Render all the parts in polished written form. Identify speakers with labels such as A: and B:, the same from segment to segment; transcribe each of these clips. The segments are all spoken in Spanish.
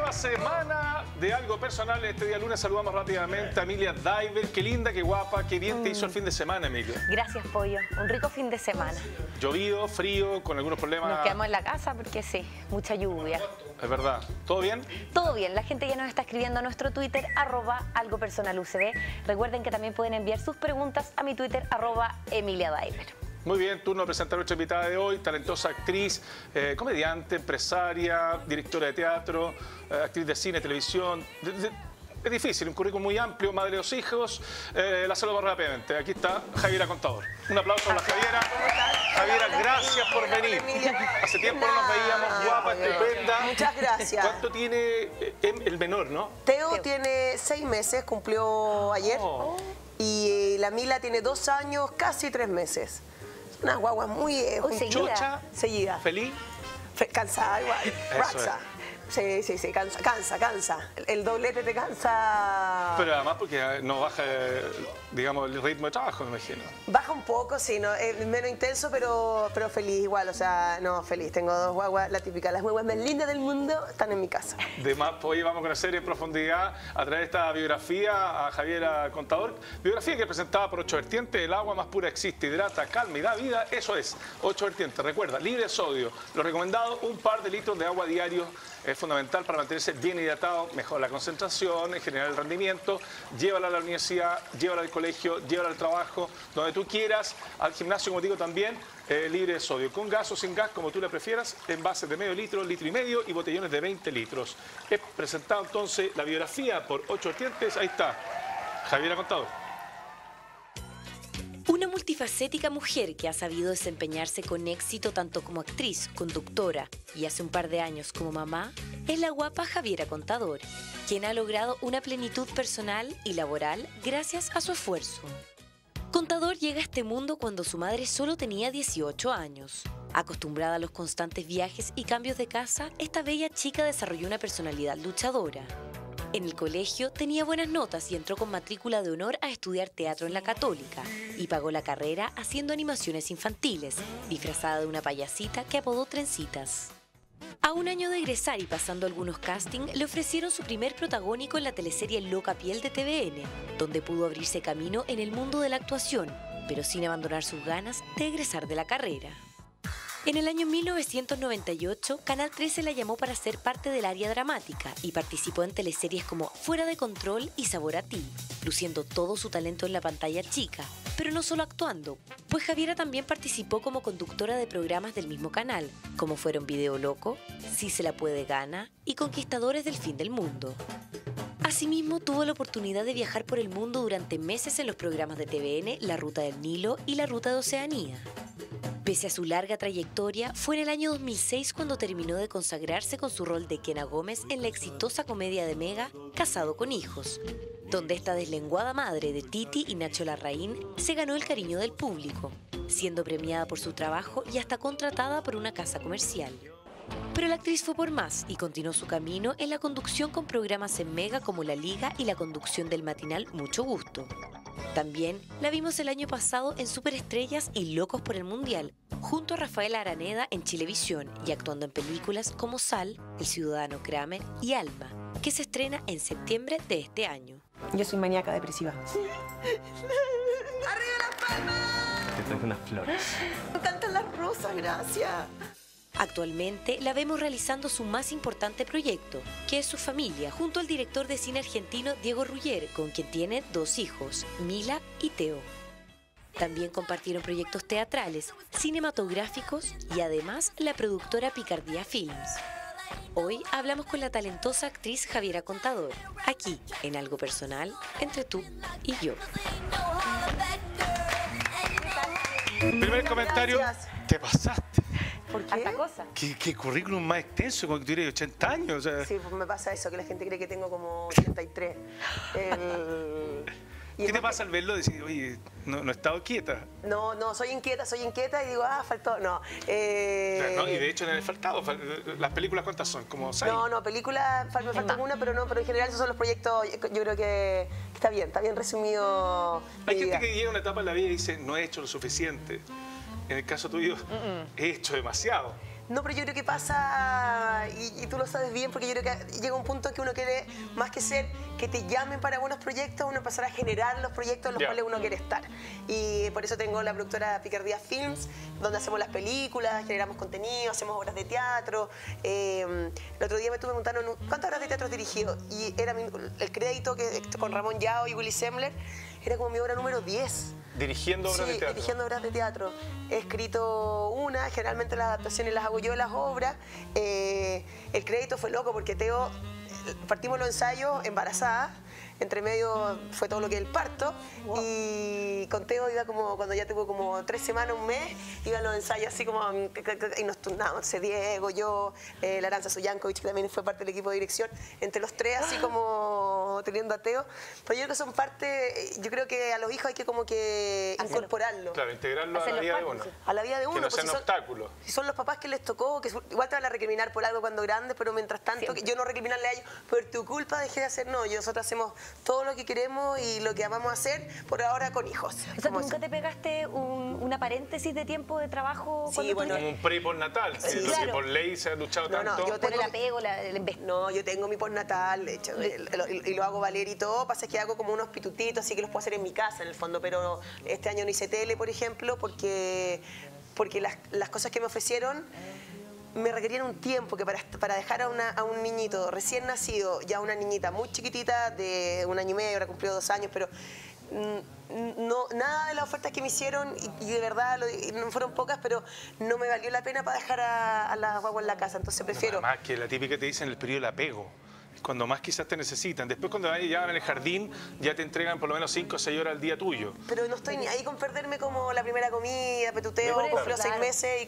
A: Nueva semana de Algo Personal. Este día lunes saludamos rápidamente a Emilia Diver. Qué linda, qué guapa, qué bien te hizo el fin de semana, Emilia.
B: Gracias, Pollo. Un rico fin de semana.
A: Llovido, frío, con algunos problemas.
B: Nos quedamos en la casa porque sí, mucha lluvia.
A: Es verdad. ¿Todo bien?
B: Todo bien. La gente ya nos está escribiendo a nuestro Twitter, @algopersonalucd. Recuerden que también pueden enviar sus preguntas a mi Twitter, @EmiliaDiver.
A: Muy bien, turno de presentar a nuestra invitada de hoy, talentosa actriz, comediante, empresaria, directora de teatro, actriz de cine, televisión. Es difícil, un currículum muy amplio, madre de 2 hijos. La saludo rápidamente. Aquí está Javiera Contador. Un aplauso para la Javiera. Javiera, gracias por venir. Hace tiempo no nos veíamos, guapa, estupenda.
C: Muchas gracias.
A: ¿Cuánto tiene el menor, no?
C: Teo tiene 6 meses, cumplió ayer. Y la Mila tiene 2 años, casi 3 meses. Una guagua muy
A: Chocha,
C: seguida.
A: feliz.
C: Cansada igual. Raxa. Sí, cansa. El doblete te cansa.
A: Pero además porque no baja, digamos, el ritmo de trabajo, me imagino.
C: Baja un poco, sí, ¿no? Es menos intenso, pero feliz igual. O sea, no, feliz. Tengo 2 guaguas, la típica. Las guaguas más lindas del mundo están en mi casa.
A: Además, hoy vamos a conocer en profundidad a través de esta biografía a Javiera Contador. Biografía que presentada por 8 vertientes. El agua más pura existe, hidrata, calma y da vida. Eso es, 8 vertientes. Recuerda, libre de sodio. Lo recomendado, un par de litros de agua diario. Es fundamental para mantenerse bien hidratado, mejora la concentración, en general el rendimiento. Llévala a la universidad, llévala al colegio, llévala al trabajo, donde tú quieras, al gimnasio, como digo, también libre de sodio, con gas o sin gas, como tú la prefieras, envases de medio litro, litro y medio y botellones de 20 litros. Es presentado entonces la biografía por 8 vertientes. Ahí está, Javiera Contador.
D: Una multifacética mujer que ha sabido desempeñarse con éxito tanto como actriz, conductora y hace un par de años como mamá, es la guapa Javiera Contador, quien ha logrado una plenitud personal y laboral gracias a su esfuerzo. Contador llega a este mundo cuando su madre solo tenía 18 años. Acostumbrada a los constantes viajes y cambios de casa, esta bella chica desarrolló una personalidad luchadora. En el colegio tenía buenas notas y entró con matrícula de honor a estudiar teatro en la Católica y pagó la carrera haciendo animaciones infantiles, disfrazada de una payasita que apodó Trencitas. A un año de egresar y pasando algunos castings, le ofrecieron su primer protagónico en la teleserie Loca Piel de TVN, donde pudo abrirse camino en el mundo de la actuación, pero sin abandonar sus ganas de egresar de la carrera. En el año 1998, Canal 13 la llamó para ser parte del área dramática y participó en teleseries como Fuera de Control y Sabor a Ti, luciendo todo su talento en la pantalla chica, pero no solo actuando, pues Javiera también participó como conductora de programas del mismo canal, como fueron Video Loco, Si se la puede gana y Conquistadores del fin del mundo. Asimismo, tuvo la oportunidad de viajar por el mundo durante meses en los programas de TVN La Ruta del Nilo y La Ruta de Oceanía. Pese a su larga trayectoria, fue en el año 2006 cuando terminó de consagrarse con su rol de Kena Gómez en la exitosa comedia de Mega, Casado con Hijos, donde esta deslenguada madre de Titi y Nacho Larraín se ganó el cariño del público, siendo premiada por su trabajo y hasta contratada por una casa comercial. Pero la actriz fue por más y continuó su camino en la conducción con programas en Mega como La Liga y la conducción del matinal Mucho Gusto. También la vimos el año pasado en Superestrellas y Locos por el Mundial, junto a Rafael Araneda en Chilevisión y actuando en películas como Sal, El Ciudadano Kramer y Alma, que se estrena en septiembre de este año.
E: Yo soy maníaca depresiva.
C: ¡Arriba las palmas!
F: Te traje unas flores.
C: Me encantan las rosas, gracias.
D: Actualmente la vemos realizando su más importante proyecto, que es Su Familia, junto al director de cine argentino Diego Ruggier, con quien tiene 2 hijos, Mila y Teo. También compartieron proyectos teatrales, cinematográficos y además la productora Picardía Films. Hoy hablamos con la talentosa actriz Javiera Contador, aquí en Algo Personal, entre tú y yo.
A: Primer comentario,
C: Gracias.
A: te pasaste.
C: ¿Por qué?
B: Hasta cosa.
A: ¿Qué currículum más extenso, como que tú tienes 80 años? O sea,
C: Sí, pues me pasa eso, que la gente cree que tengo como 83.
A: ¿qué te pasa al verlo? Decir, oye, no he estado quieta.
C: No, soy inquieta y digo, faltó. No.
A: No, y de hecho en el faltado, las películas ¿cuántas son? ¿Como 6?
C: No, película, me falta una, pero en general esos son los proyectos, yo creo que está bien resumido.
A: Hay gente que llega a una etapa en la vida y dice, no he hecho lo suficiente. En el caso tuyo, he hecho demasiado.
C: No, pero yo creo que pasa, y tú lo sabes bien, porque yo creo que llega un punto en que uno quiere, más que ser que te llamen para buenos proyectos, uno empezar a generar los proyectos en los cuales uno quiere estar. Y por eso tengo la productora Picardía Films, donde hacemos las películas, generamos contenido, hacemos obras de teatro. El otro día me preguntaron, ¿cuántas obras de teatro has dirigido? Y era el crédito que con Ramón Yao y Willy Sembler, era como mi obra número 10.
A: ¿Dirigiendo obras de teatro? Sí,
C: dirigiendo obras de teatro. He escrito una, generalmente las adaptaciones las hago yo, las obras. El crédito fue loco porque Teo, partimos los ensayos embarazada, entre medio fue todo lo que es el parto, y con Teo iba como, cuando ya tuvo como 3 semanas, un mes, iban los ensayos así como, y nos turnábamos, Diego, yo, Laranza Suyankovic, que también fue parte del equipo de dirección, entre los 3 así como teniendo a Teo. Pero yo creo que son parte, yo creo que a los hijos hay que como que incorporarlo.
A: Claro, integrarlo a la vida de uno.
C: A la vida de uno.
A: Que no sean obstáculos.
C: Si son los papás que les tocó, que igual te van a recriminar por algo cuando grandes, pero mientras tanto, yo no recriminarle a ellos, por tu culpa dejé de hacer, no, nosotros hacemos todo lo que queremos y lo que amamos hacer, por ahora con hijos.
B: O sea, ¿nunca te pegaste una paréntesis de tiempo de trabajo?
C: Sí, bueno.
A: Como un pre y postnatal,
C: sí,
A: lo que por ley se ha luchado tanto.
C: No, yo tengo
B: el apego,
C: no, yo tengo mi postnatal, de hecho, y lo hago valer y todo. Pasa es que hago como unos pitutitos, así que los puedo hacer en mi casa, en el fondo, pero este año no hice tele, por ejemplo, porque las cosas que me ofrecieron me requerían un tiempo que para dejar a un niñito recién nacido, ya una niñita muy chiquitita, de 1 año y medio, ahora cumplió 2 años, pero no, nada de las ofertas que me hicieron, y de verdad no fueron pocas, pero no me valió la pena para dejar a la guagua en la casa, entonces prefiero...
A: Más que la típica te dicen el periodo del apego. Cuando más quizás te necesitan. Después cuando ya van en el jardín, ya te entregan por lo menos 5 o 6 horas al día tuyo.
C: Pero no estoy ni ahí con perderme como la primera comida, petuteo, cumplió 6 meses y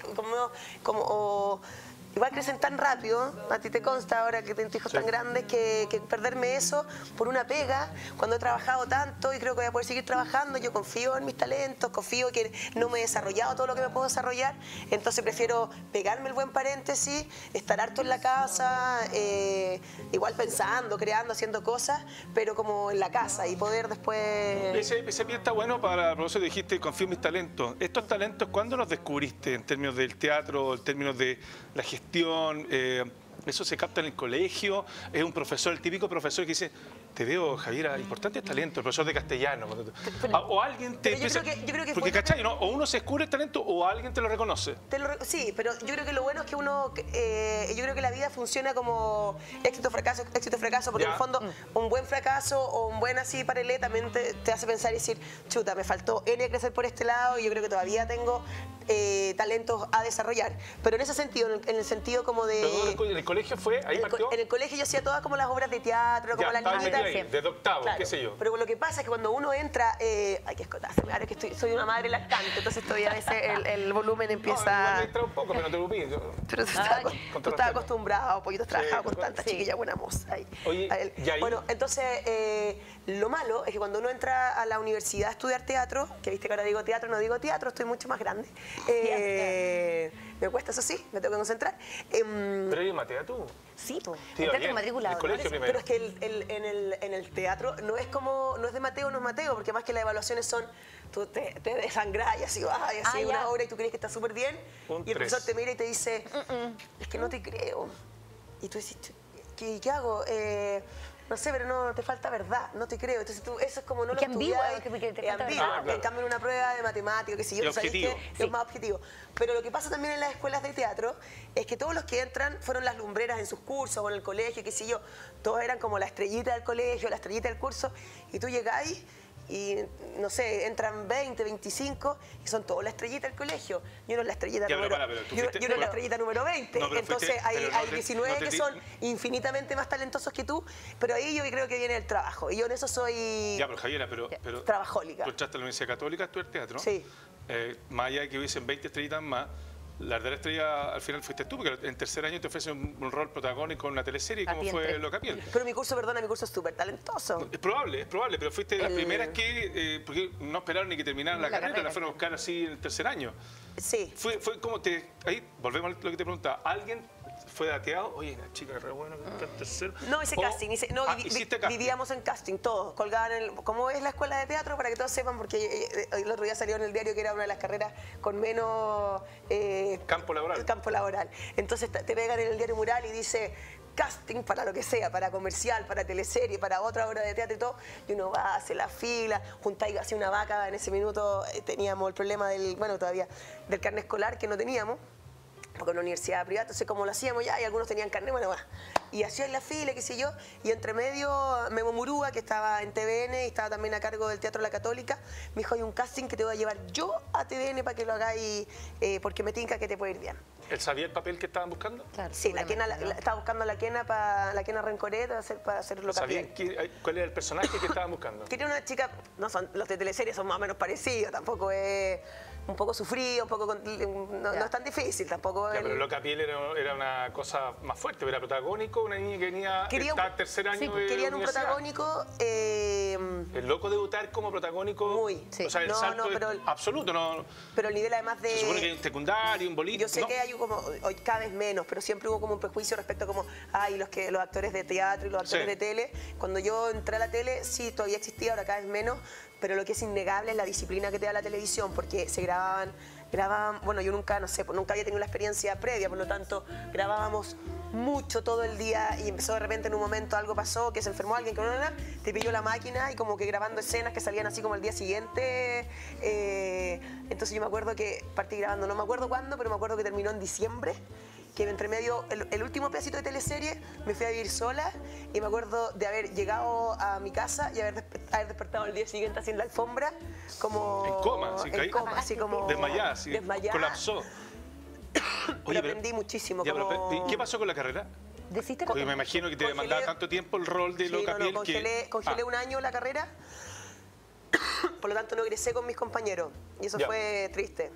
C: como igual crecen tan rápido, a ti te consta ahora que tienes hijos tan grandes, que perderme eso por una pega, cuando he trabajado tanto y creo que voy a poder seguir trabajando, yo confío en mis talentos, confío que no me he desarrollado todo lo que me puedo desarrollar, entonces prefiero pegarme el buen paréntesis, estar harto en la casa, igual pensando, creando, haciendo cosas, pero como en la casa y poder después...
A: Ese pie está bueno para, por eso dijiste, confío en mis talentos. ¿Estos talentos cuándo los descubriste en términos del teatro, en términos de la gestión? ¿Eso se capta en el colegio? ¿Es un profesor, el típico profesor que dice, te veo, Javiera, importante talento, el profesor de castellano? O alguien te empieza...
C: Yo creo que
A: porque, ¿cachai? ¿No? O uno se descubre el talento o alguien te lo reconoce.
C: Sí, pero yo creo que lo bueno es que uno... yo creo que la vida funciona como éxito-fracaso, porque en el fondo un buen fracaso o un buen así parelé también te hace pensar y decir, chuta, me faltó N crecer por este lado y yo creo que todavía tengo talentos a desarrollar. Pero en ese sentido, en el sentido como de...
A: ¿En el colegio fue? ¿Ahí partió?
C: En el colegio yo hacía todas como las obras de teatro, como las niñitas.
A: Desde octavo, claro, qué sé yo.
C: Pero lo que pasa es que cuando uno entra... hay que escotarse, ahora que soy una madre lactante, entonces todavía a veces el volumen empieza...
A: No, entra un poco, pero no te lo pido.
C: Pero tú estás acostumbrado, Pollitos trabajaba con tanta chiquilla buena moza.
A: Oye,
C: bueno, entonces, lo malo es que cuando uno entra a la universidad a estudiar teatro, que viste que ahora digo teatro, no digo teatro, estoy mucho más grande. Me cuesta, eso sí, me tengo que concentrar.
A: Pero yo maté a tú.
B: Sí, pues.
A: Entraste matriculado.
C: Pero es que en el teatro no es de Mateo, no es Mateo, porque más que las evaluaciones son, tú te desangras y así vas, y así una hora y tú crees que está súper bien, y el profesor te mira y te dice, es que no te creo. Y tú dices, ¿qué hago? No sé, pero no te falta verdad, no te creo. Entonces tú, eso es como no lo estudias. En cambio en una prueba de matemáticas, que si yo,
A: objetivo.
C: Es más objetivo. Pero lo que pasa también en las escuelas de teatro es que todos los que entran fueron las lumbreras en sus cursos o en el colegio, que si yo, todos eran como la estrellita del colegio, la estrellita del curso, y tú llegáis y, no sé, entran 20, 25 y son todos la estrellita del colegio. Yo no es la estrellita la estrellita número 20. Entonces hay 19 que son infinitamente más talentosos que tú, pero ahí yo creo que viene el trabajo. Y yo en eso soy...
A: Ya, pero Javiera, pero
C: trabajólica.
A: Tú entraste a la Universidad Católica a estudiar teatro.
C: Sí.
A: Más allá de que hubiesen 20 estrellitas más, la verdadera estrella al final fuiste tú, porque en tercer año te ofrecen un rol protagónico en una teleserie, como fue Locapiel.
C: Pero mi curso es súper talentoso.
A: Es probable, pero fuiste de las primeras que, porque no esperaron ni que terminaran la carrera, la fueron a buscar así en el tercer año.
C: Sí.
A: Fue como ahí volvemos a lo que te preguntaba, ¿alguien fue dateado. Oye, la chica re buena que está en tercero.
C: No, hice casting.
A: ¿Hiciste casting?
C: Vivíamos en casting, todos. Colgaban ¿cómo es la escuela de teatro? Para que todos sepan, porque el otro día salió en el diario que era una de las carreras con menos...
A: campo laboral.
C: Campo laboral. Entonces te pegan en el diario mural y dice... casting para lo que sea, para comercial, para teleserie, para otra obra de teatro y todo, y uno va, hace la fila, juntáis así una vaca. En ese minuto teníamos el problema del, bueno, todavía, del carnet escolar que no teníamos, porque en una universidad privada, entonces como lo hacíamos ya, y algunos tenían carnet, bueno, va. Y hacían la fila, qué sé yo, y entre medio Memo Murúa, que estaba en TVN y estaba también a cargo del Teatro La Católica, me dijo, hay un casting que te voy a llevar yo a TVN para que lo hagáis, porque me tinca que te puede ir bien.
A: ¿Él sabía el papel que estaban buscando?
B: Claro,
C: Sí, estaba buscando a la Kena Rencoret para hacerlo
A: ¿Sabían cuál era el personaje que estaban buscando?
C: Quería una chica, no son, los de teleseries son más o menos parecidos, tampoco es un poco sufrido, no es tan difícil tampoco.
A: Ya, pero Loca Piel era una cosa más fuerte, era protagónico, una niña que estaba en tercer año de
C: querían un
A: universidad.
C: protagónico.
A: El loco debutar como protagónico,
C: muy, sí.
A: O sea, el salto absoluto, ¿no?
C: Pero el nivel además de...
A: Se supone que hay un secundario, un bolito.
C: Yo sé que hay como, hoy cada vez menos, pero siempre hubo como un prejuicio respecto a como, los actores de teatro y los actores de tele. Cuando yo entré a la tele, sí, todavía existía, ahora cada vez menos, pero lo que es innegable es la disciplina que te da la televisión, porque se grababan, bueno, yo nunca, no sé, nunca había tenido la experiencia previa, por lo tanto, grabábamos mucho todo el día y empezó de repente en un momento, algo pasó, que se enfermó alguien, que te pilló la máquina y como que grabando escenas que salían así como el día siguiente. Entonces yo me acuerdo que partí grabando, no me acuerdo cuándo, pero me acuerdo que terminó en diciembre, que entre medio, el último pedacito de teleserie, me fui a vivir sola y me acuerdo de haber llegado a mi casa y haber despertado el día siguiente así en la alfombra, como...
A: En coma, ¿sí?
C: En coma, así como...
A: Desmayada, sí.
C: Desmayada.
A: Colapsó.
C: Pero aprendí muchísimo.
A: Ya, ¿y qué pasó con la carrera? Porque me imagino que te demandaba tanto tiempo el rol de Loca Piel
C: congelé un año la carrera, por lo tanto no egresé con mis compañeros y eso fue triste.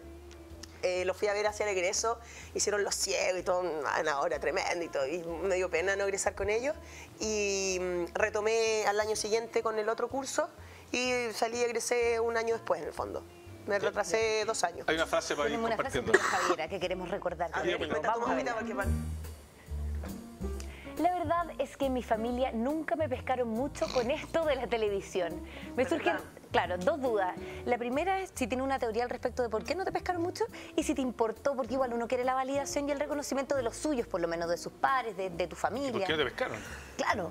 C: Lo fui a ver hacia el egreso, hicieron Los Ciegos y todo, una hora tremenda y todo, y me dio pena no egresar con ellos. Y retomé al año siguiente con el otro curso y salí y egresé un año después, en el fondo. Me retrasé 2 años.
A: Hay una frase para ir compartiendo.
B: Tenemos una frase de Javiera que queremos recordar.
C: Vamos a verla.
B: La verdad es que en mi familia nunca me pescaron mucho con esto de la televisión. Me surgen, claro, 2 dudas. La primera es si tiene una teoría al respecto de por qué no te pescaron mucho y si te importó, porque igual uno quiere la validación y el reconocimiento de los suyos, por lo menos de sus pares, de tu familia.
A: ¿Y por qué no te pescaron?
B: Claro.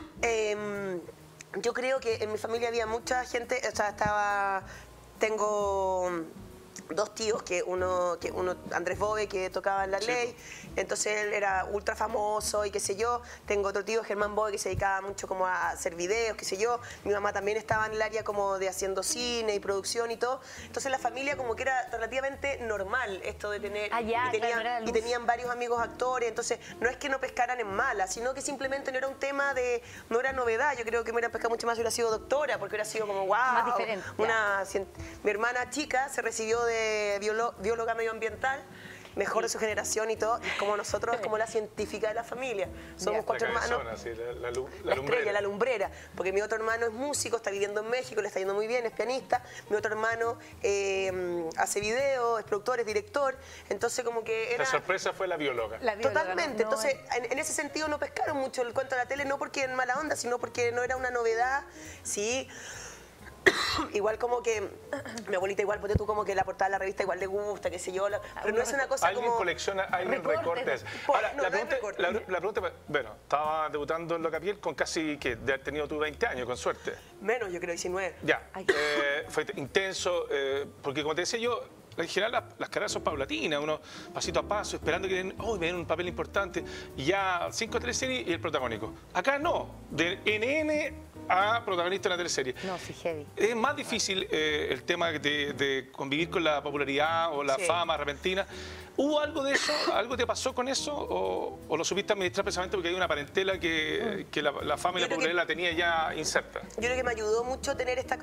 C: Yo creo que en mi familia había mucha gente, o sea, tengo 2 tíos, que uno Andrés Bove, que tocaba en La Ley, entonces él era ultra famoso y qué sé yo. Tengo otro tío, Germán Bove, que se dedicaba mucho como a hacer videos, qué sé yo. Mi mamá también estaba en el área como de haciendo cine y producción y todo. Entonces la familia como que era relativamente normal esto de tener... y tenían varios amigos actores, entonces no es que no pescaran en mala, sino que simplemente no era un tema de... no era novedad. Yo creo que me hubiera pescado mucho más si hubiera sido doctora, porque hubiera sido como wow.
B: Más diferente.
C: Mi hermana chica se recibió de bióloga medioambiental, mejor de su generación y todo, y como nosotros, como la científica de la familia. Somos 4 hermanos.
A: Sí, la
C: estrella,
A: lumbrera.
C: la lumbrera, porque mi otro hermano es músico, está viviendo en México, le está yendo muy bien, es pianista. Mi otro hermano hace videos, es productor, es director. Entonces como que era...
A: La sorpresa fue la bióloga.
C: Totalmente. Entonces, en ese sentido no pescaron mucho el cuento de la tele, no porque en mala onda, sino porque no era una novedad. Sí. Igual como que mi abuelita igual, porque tú como que la portada de la revista igual le gusta, qué sé yo, pero no es una cosa
A: ¿Alguien
C: como...
A: colecciona, alguien recortes? Ahora, la pregunta, bueno, estaba debutando en Loca Piel con casi, que de haber tenido tú 20 años, con suerte.
C: Menos, yo creo, 19.
A: Ya, fue intenso, porque como te decía yo, en general las carreras son paulatinas, uno pasito a paso, esperando que me den un papel importante, y ya 5 teleseries y el protagónico. Acá no, de NN a protagonista de una teleserie.
B: No, sí, heavy.
A: Es más difícil el tema de convivir con la popularidad o la fama repentina. ¿Hubo algo de eso? ¿Algo te pasó con eso? ¿O lo supiste administrar precisamente porque hay una parentela que la fama y la popularidad la tenía ya inserta?
C: Yo creo que me ayudó mucho tener esta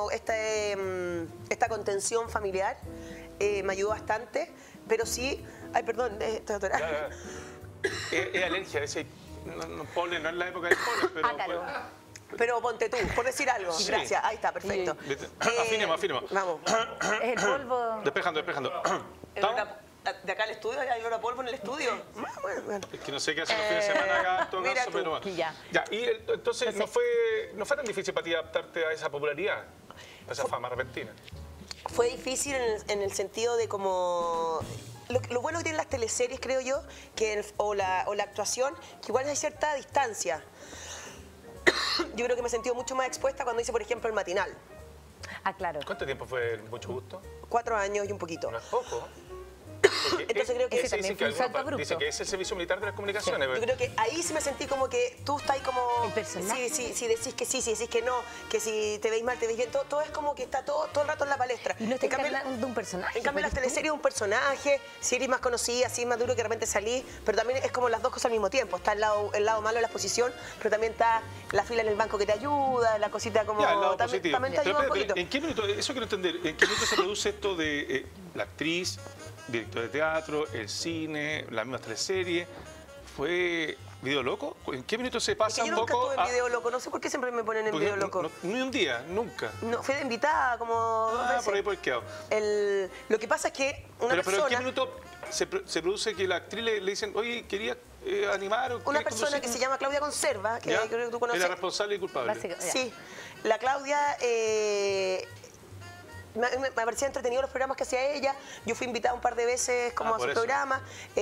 C: contención familiar. Me ayudó bastante, pero sí... Ay, perdón, estoy atorada.
A: Es alergia, polen, no es la época del polen, pero...
C: Pero ponte tú, por decir algo. Sí. Gracias, ahí está, perfecto.
A: Afinemos.
C: Vamos.
B: El polvo...
A: Despejando.
C: de acá al estudio, hay olor a polvo en el estudio. Bueno.
A: Es que no sé qué hacen los fines de semana acá en todo
C: Mira
A: caso,
C: tú.
A: pero bueno.
B: Ya.
A: Y entonces no fue tan difícil para ti adaptarte a esa popularidad, a esa fama repentina.
C: Fue difícil en el sentido de como... Lo bueno que tienen las teleseries, creo yo, o la actuación, que igual hay cierta distancia. Yo creo que me he sentido mucho más expuesta cuando hice, por ejemplo, el matinal.
B: Ah, claro.
A: ¿Cuánto tiempo fue Mucho Gusto?
C: 4 años y un poquito.
A: No es poco. Porque
C: Entonces creo que
B: ese también fue un salto abrupto.
A: dice que es el servicio militar de las comunicaciones.
C: Yo creo que ahí sí me sentí como que tú estás ahí como...
B: El personaje.
C: Sí, decís que sí, si decís que no, que si te veis mal, te veis bien. Todo es como que está todo el rato en la palestra.
B: Y no estás
C: En cambio,
B: hablando de un personaje.
C: En cambio, las teleseries es un personaje, si eres más conocida, si es más duro que de repente salís, pero también es como las dos cosas al mismo tiempo. Está el lado malo de la exposición, pero también está la fila en el banco que te ayuda, la cosita como...
A: Ya, el lado
C: también,
A: positivo.
C: también te ayuda un poquito.
A: ¿En qué minuto, eso quiero entender, en qué minuto se produce esto de la actriz, director de teatro, el cine, la misma teleserie? ¿Fue Video Loco? ¿En qué minuto se pasa
C: Es que yo
A: un
C: nunca
A: poco?
C: estuve en Video Loco, no sé por qué siempre me ponen en
A: Porque
C: Video Loco.
A: ni un día, nunca.
C: No, fui de invitada como 2 veces.
A: Por ahí por el quedado.
C: Lo que pasa es que una
A: Pero
C: persona...
A: ¿en qué minuto se produce que la actriz le dicen, oye, quería animar o
C: Una
A: quería
C: persona que
A: conducir?
C: se llama Claudia Conserva, que
A: ¿Ya?
C: creo que tú conoces.
A: Era responsable y culpable.
B: Básicamente.
C: Sí, la Claudia... me parecía entretenido los programas que hacía ella. Yo fui invitada un par de veces como a
A: por
C: su
A: eso.
C: programa.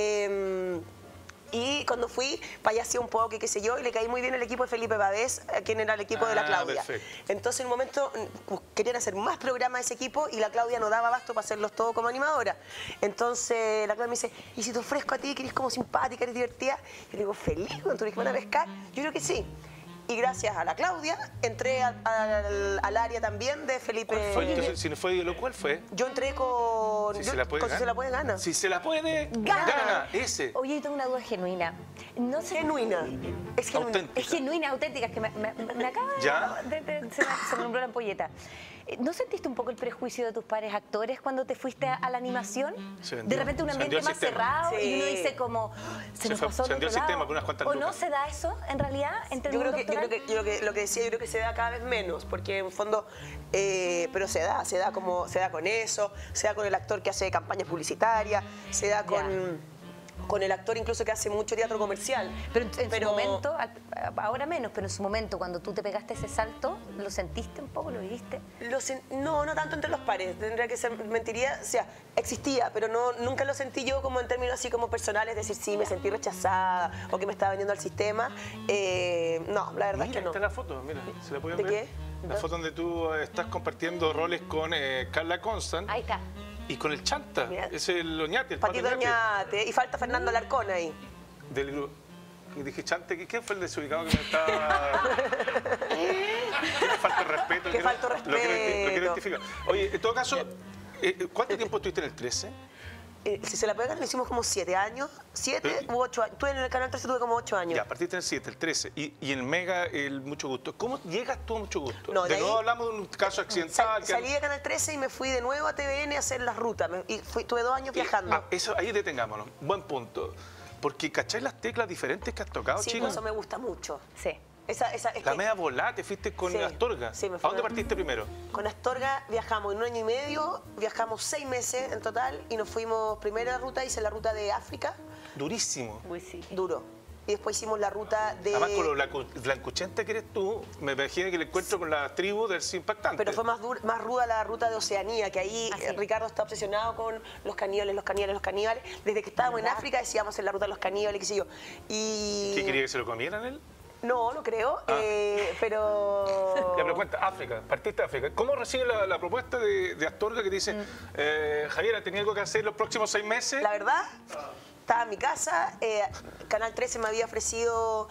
C: Y cuando fui, payaseé un poco, qué sé yo, y le caí muy bien el equipo de Felipe Pavés, quien era el equipo de la Claudia.
A: Perfecto.
C: Entonces, en un momento, querían hacer más programas de ese equipo y la Claudia no daba abasto para hacerlos todos como animadora. Entonces, la Claudia me dice, ¿y si te ofrezco a ti, que eres como simpática, eres divertida? Y le digo, feliz, cuando tú van a pescar. Yo creo que sí. Y gracias a la Claudia, entré al área también de Felipe.
A: ¿Cuál fue? Entonces, si no fue Video Loco, ¿cuál fue?
C: Yo entré con...
A: Si se la puede,
C: con Si se la puede, gana.
A: Si se la puede,
C: Gana.
A: gana. Ese.
B: Oye, yo tengo una duda genuina. No sé.
C: Genuina. Es genuina.
A: Auténtica.
B: Es genuina, auténtica, es que me acaba
A: ¿Ya?
B: se me nombró la ampolleta. ¿No sentiste un poco el prejuicio de tus pares actores cuando te fuiste a la animación?
A: Se vendió.
B: De repente un
A: Se
B: ambiente
A: vendió el
B: más
A: sistema.
B: cerrado
C: Sí.
B: y uno dice como, se nos pasó
A: se vendió el
B: al otro
A: sistema
B: lado.
A: por unas cuantas
B: ¿O no
A: lucas.
B: se da eso en realidad entre
C: Yo
B: el
C: creo,
B: mundo actoral?
C: yo creo que lo que decía, yo creo que se da cada vez menos, porque en fondo, pero se da con eso, se da con el actor que hace campañas publicitarias, se da con el actor incluso que hace mucho teatro comercial.
B: Pero en su momento, ahora menos, pero en su momento, cuando tú te pegaste ese salto, ¿lo sentiste un poco? ¿Lo viviste?
C: No tanto entre los pares, tendría que ser, mentiría, o sea, existía, pero nunca lo sentí yo como en términos así como personales, decir, sí, me sentí rechazada o que me estaba vendiendo al sistema. No, la verdad es
A: Mira,
C: que no.
A: está la foto, mira, ¿se la pueden
C: ¿De
A: ver?
C: qué?
A: La foto donde tú estás compartiendo roles con Carla Constant
B: Ahí está.
A: y con el Chanta,
C: Mira.
A: es el Oñate, el Pato
C: Patito
A: Oñate
C: Oñate, y falta Fernando Alarcón ahí.
A: del grupo. Y dije, Chante, ¿qué fue el desubicado que me estaba...? ¿Qué falta de respeto?
C: Qué falta de
A: Lo quiero
C: respeto.
A: identificar. Oye, en todo caso, ¿cuánto tiempo estuviste en el 13?
C: Si se la pegan, lo hicimos como 7 años, 7 u 8 años. Tú en el Canal 13 tuve como 8 años.
A: Ya, partiste en el 7, el 13. Y en el Mega, el Mucho Gusto. ¿Cómo llegas tú a Mucho Gusto?
C: No,
A: de
C: de ahí-
A: nuevo hablamos de un caso accidental.
C: Salí de Canal 13 y me fui de nuevo a TVN a hacer las rutas. Tuve 2 años viajando.
A: Eso, ahí detengámonos. Buen punto. Porque, ¿cachai las teclas diferentes que has tocado,
C: Sí,
A: chicos?
C: eso me gusta mucho.
B: Sí.
C: Es
A: La
C: que
A: media volada, te fuiste con
C: Sí,
A: Astorga.
C: sí, me
A: ¿A
C: fui
A: dónde
C: con-
A: partiste primero?
C: Con Astorga viajamos en 1 año y medio, viajamos 6 meses en total y nos fuimos, primera ruta hice la ruta de África,
A: Durísimo.
B: Uy, sí.
C: duro. Y después hicimos la ruta de...
A: Además, con lo blancuchenta que eres tú, me imagino que el encuentro con la tribu debe ser impactante.
C: Pero fue más ruda la ruta de Oceanía, que ahí
B: Ah, sí.
C: Ricardo está obsesionado con los caníbales. Desde que estábamos en
B: ¿Verdad?
C: África decíamos en la ruta de los caníbales, qué sé yo. Y...
A: ¿Qué quería que se lo comieran él?
C: No, no creo, pero...
A: Ya, pero cuenta, África, partiste de África. ¿Cómo recibe la propuesta de Astorga que te dice, Javiera, tenía algo que hacer los próximos 6 meses?
C: La verdad, estaba en mi casa, Canal 13 me había ofrecido...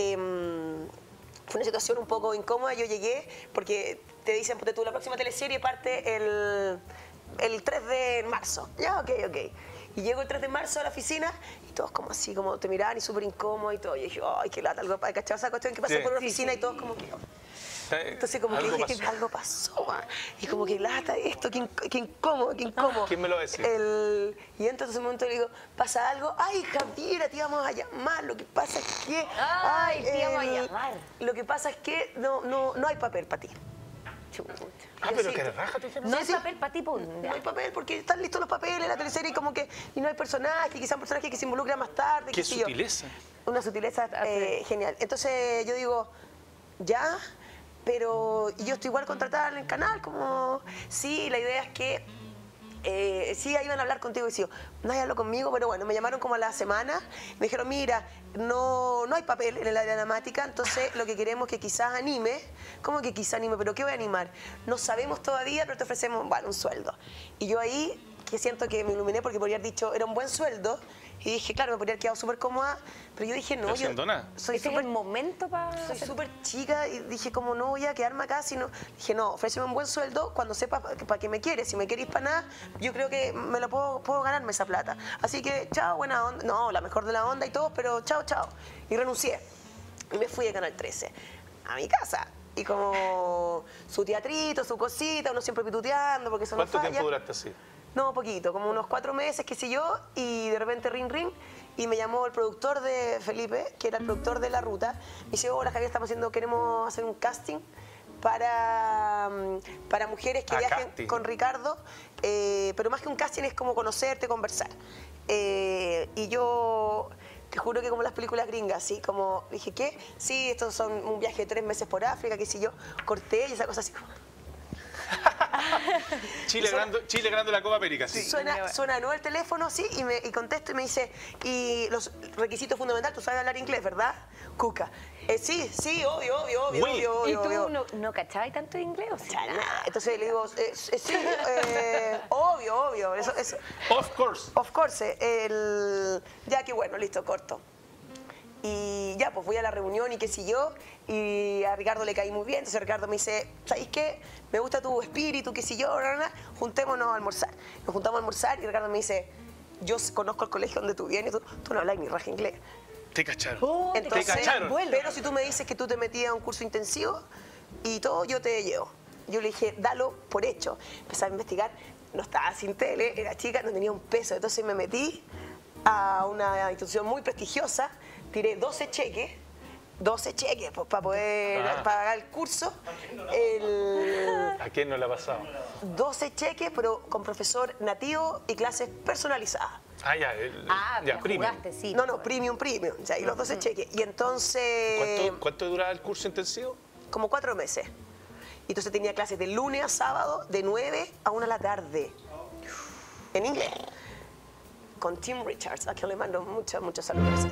C: fue una situación un poco incómoda, yo llegué porque te dicen, ponte tú, la próxima teleserie parte el 3 de marzo. Ya, ok. Y llego el 3 de marzo a la oficina y todos como así, como te miraban y súper incómodos y todo. Y yo dije, ay, qué lata, algo para cachar esa cuestión que pasé
A: Sí.
C: por una oficina y todos como que... Entonces como que
A: Algo
C: dije
A: pasó.
C: que algo pasó, man. Y como que lata esto, qué incómodo.
A: ¿Quién me lo va a decir?
C: Y entonces en un momento le digo, ¿pasa algo? Ay, Javiera, te íbamos a llamar, lo que pasa es que...
B: Ay, te íbamos a llamar.
C: Lo que pasa es que no hay papel para ti.
B: Chuta.
A: Ah, pero que raja te dijeron.
B: No hay papel para ti, pues.
C: No hay papel porque están listos los papeles, la teleserie y como que y no hay personaje, quizá un personaje que se involucra más tarde.
A: Qué
C: sé yo.
A: sutileza.
C: Una sutileza genial. Entonces yo digo, ya, pero yo estoy igual contratada en el canal, como sí, la idea es que sí, ahí iban a hablar contigo y sí, nadie habló conmigo, pero bueno, me llamaron como a la semana, me dijeron, mira, no hay papel en el área dramática, entonces lo que queremos es que quizás anime. ¿Cómo que quizás anime? ¿Pero qué voy a animar? No sabemos todavía, pero te ofrecemos, bueno, un sueldo. Y yo ahí, que siento que me iluminé porque podría haber dicho, era un buen sueldo, y dije, claro, me podría haber quedado súper cómoda, pero yo dije, no,
A: No haciendo nada.
C: soy
B: Este es
C: súper
B: el momento para...
C: soy súper chica y dije, como no voy a quedarme acá, sino dije, no, ofréceme un buen sueldo cuando sepa para qué me quieres. Si me querés para nada, yo creo que me lo puedo ganarme esa plata. Así que, chao, buena onda. No, la mejor de la onda y todo, pero chao, chao. Y renuncié. Y me fui a Canal 13, a mi casa. Y como su teatrito, su cosita, uno siempre pituteando porque eso no
A: ¿Cuánto
C: falla.
A: tiempo duraste así?
C: No, poquito, como unos 4 meses, qué sé yo, y de repente ring ring, y me llamó el productor de Felipe, que era el productor de La Ruta, me dice, hola Javier, queremos hacer un casting para mujeres que viajen
A: casting.
C: con Ricardo, pero más que un casting es como conocerte, conversar. Y yo... Te juro que como las películas gringas, ¿sí? Como dije, ¿qué? Sí, estos son un viaje de 3 meses por África, qué sé yo, corté y esa cosa así como...
A: Chile ganando la Copa América, sí.
C: Suena de nuevo el teléfono, sí, y contesto y me dice, y los requisitos fundamentales, tú sabes hablar inglés, ¿verdad? Cuca. Sí, obvio.
B: ¿Y tú no cachabas tanto de inglés? O sea,
C: Nada. Entonces le digo, sí, obvio. Eso.
A: Of course.
C: Of course. Ya que bueno, listo, corto. Y ya, pues voy a la reunión y qué sé yo, y a Ricardo le caí muy bien, entonces Ricardo me dice, ¿sabéis qué? Me gusta tu espíritu, qué sé yo, juntémonos a almorzar. Nos juntamos a almorzar y Ricardo me dice, yo conozco el colegio donde tú vienes, tú no hablas ni raja inglés.
A: Te cacharon.
C: Entonces,
A: te cacharon.
C: Pero si tú me dices que tú te metías a un curso intensivo y todo, yo te llevo. Yo le dije, dalo por hecho. Empecé a investigar, no estaba sin tele, era chica, no tenía un peso, entonces me metí a una institución muy prestigiosa, tiré 12 cheques pues, para poder pagar el curso.
A: ¿A quién no le ha pasado?
C: 12 cheques, pero con profesor nativo y clases personalizadas.
A: Ah, ya,
B: pero
A: premium.
B: jugaste, sí.
C: No, premium. O sea, y los 12 cheques. Y entonces...
A: ¿Cuánto duraba el curso intensivo?
C: Como 4 meses. Y entonces tenía clases de lunes a sábado, de 9 a 1 de la tarde. En inglés. Con Tim Richards, a quien le mando muchos saludos.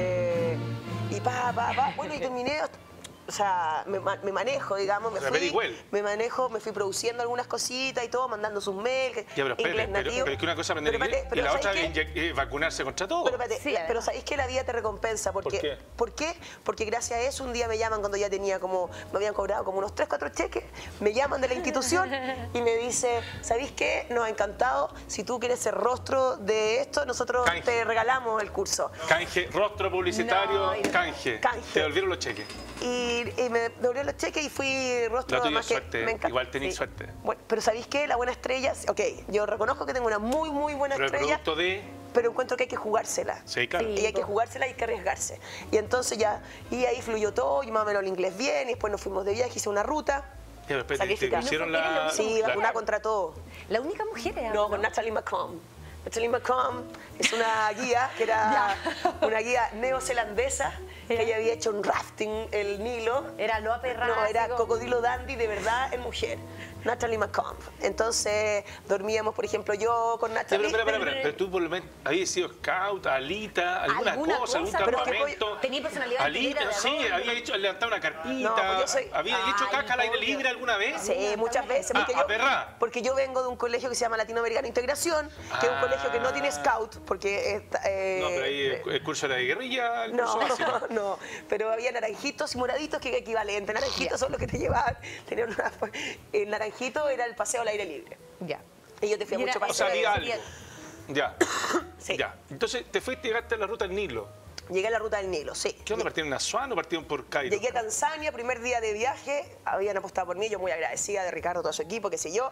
C: Y bueno, y terminé, o sea, me manejo, digamos, me fui produciendo algunas cositas y todo, mandando sus mails,
A: ya, pero
C: inglés nativo.
A: Pero es que una cosa es aprender inglés y la otra es vacunarse contra todo.
C: Pero sabéis que la vida te recompensa. Porque, ¿Por qué? Porque gracias a eso un día me llaman cuando ya tenía como, me habían cobrado como unos 3, 4 cheques, me llaman de la institución y me dice, ¿sabéis qué? Nos ha encantado, si tú quieres ser rostro de esto, nosotros te regalamos el curso.
A: Canje, rostro publicitario, canje. Te devolvieron los cheques.
C: Y me devolvieron los cheques y fui rostro.
A: La tuya
C: más
A: suerte,
C: me encanta.
A: igual tenéis suerte.
C: Bueno, pero ¿sabéis qué? La buena estrella, ok, yo reconozco que tengo una muy buena
A: pero
C: estrella.
A: El producto de...
C: Pero encuentro que hay que jugársela.
A: Sí, claro.
C: Y hay que jugársela y hay que arriesgarse. Y entonces ya, y ahí fluyó todo, y más o menos el inglés bien, y después nos fuimos de viaje, hice una ruta.
A: Ya, pero te hicieron la...
C: Sí, vacunada contra todo.
B: La única mujer era...
C: No, con Natalie McComb. Natalie McComb es una guía que era una guía neozelandesa que ella había hecho un rafting el Nilo.
B: Era Loa Perra.
C: No, era Cocodrilo Dandy de verdad en mujer. Natalie McComb. Entonces dormíamos, por ejemplo, yo con Natalie.
A: Pero tú por lo menos habías sido scout, alita, alguna cosa, algún campamento.
B: Tenía personalidad.
A: Alita, sí, había levantado una carpita.
C: No, pues yo soy...
A: ¿Había hecho caca al aire libre alguna vez?
C: Sí, muchas veces. Porque yo vengo de un colegio que se llama Latinoamericana Integración, que es un colegio que no tiene scout, porque...
A: no, pero ahí el curso era de guerrilla, el curso básico.
C: No, pero había naranjitos y moraditos que equivalentes. Naranjitos son los que te llevaban. Tenían el naranjito era el paseo al aire libre.
B: Ya.
C: Y yo te fui a mucho paseo.
A: O sea, había algo. Ya.
C: Sí.
A: Ya. Entonces, te fuiste y llegaste a la ruta del Nilo.
C: Llegué a la ruta del Nilo, sí.
A: ¿Qué onda? ¿Partieron en Asuán o partieron por Cairo?
C: Llegué a Tanzania, primer día de viaje, habían apostado por mí, yo muy agradecida de Ricardo, todo su equipo, qué sé yo.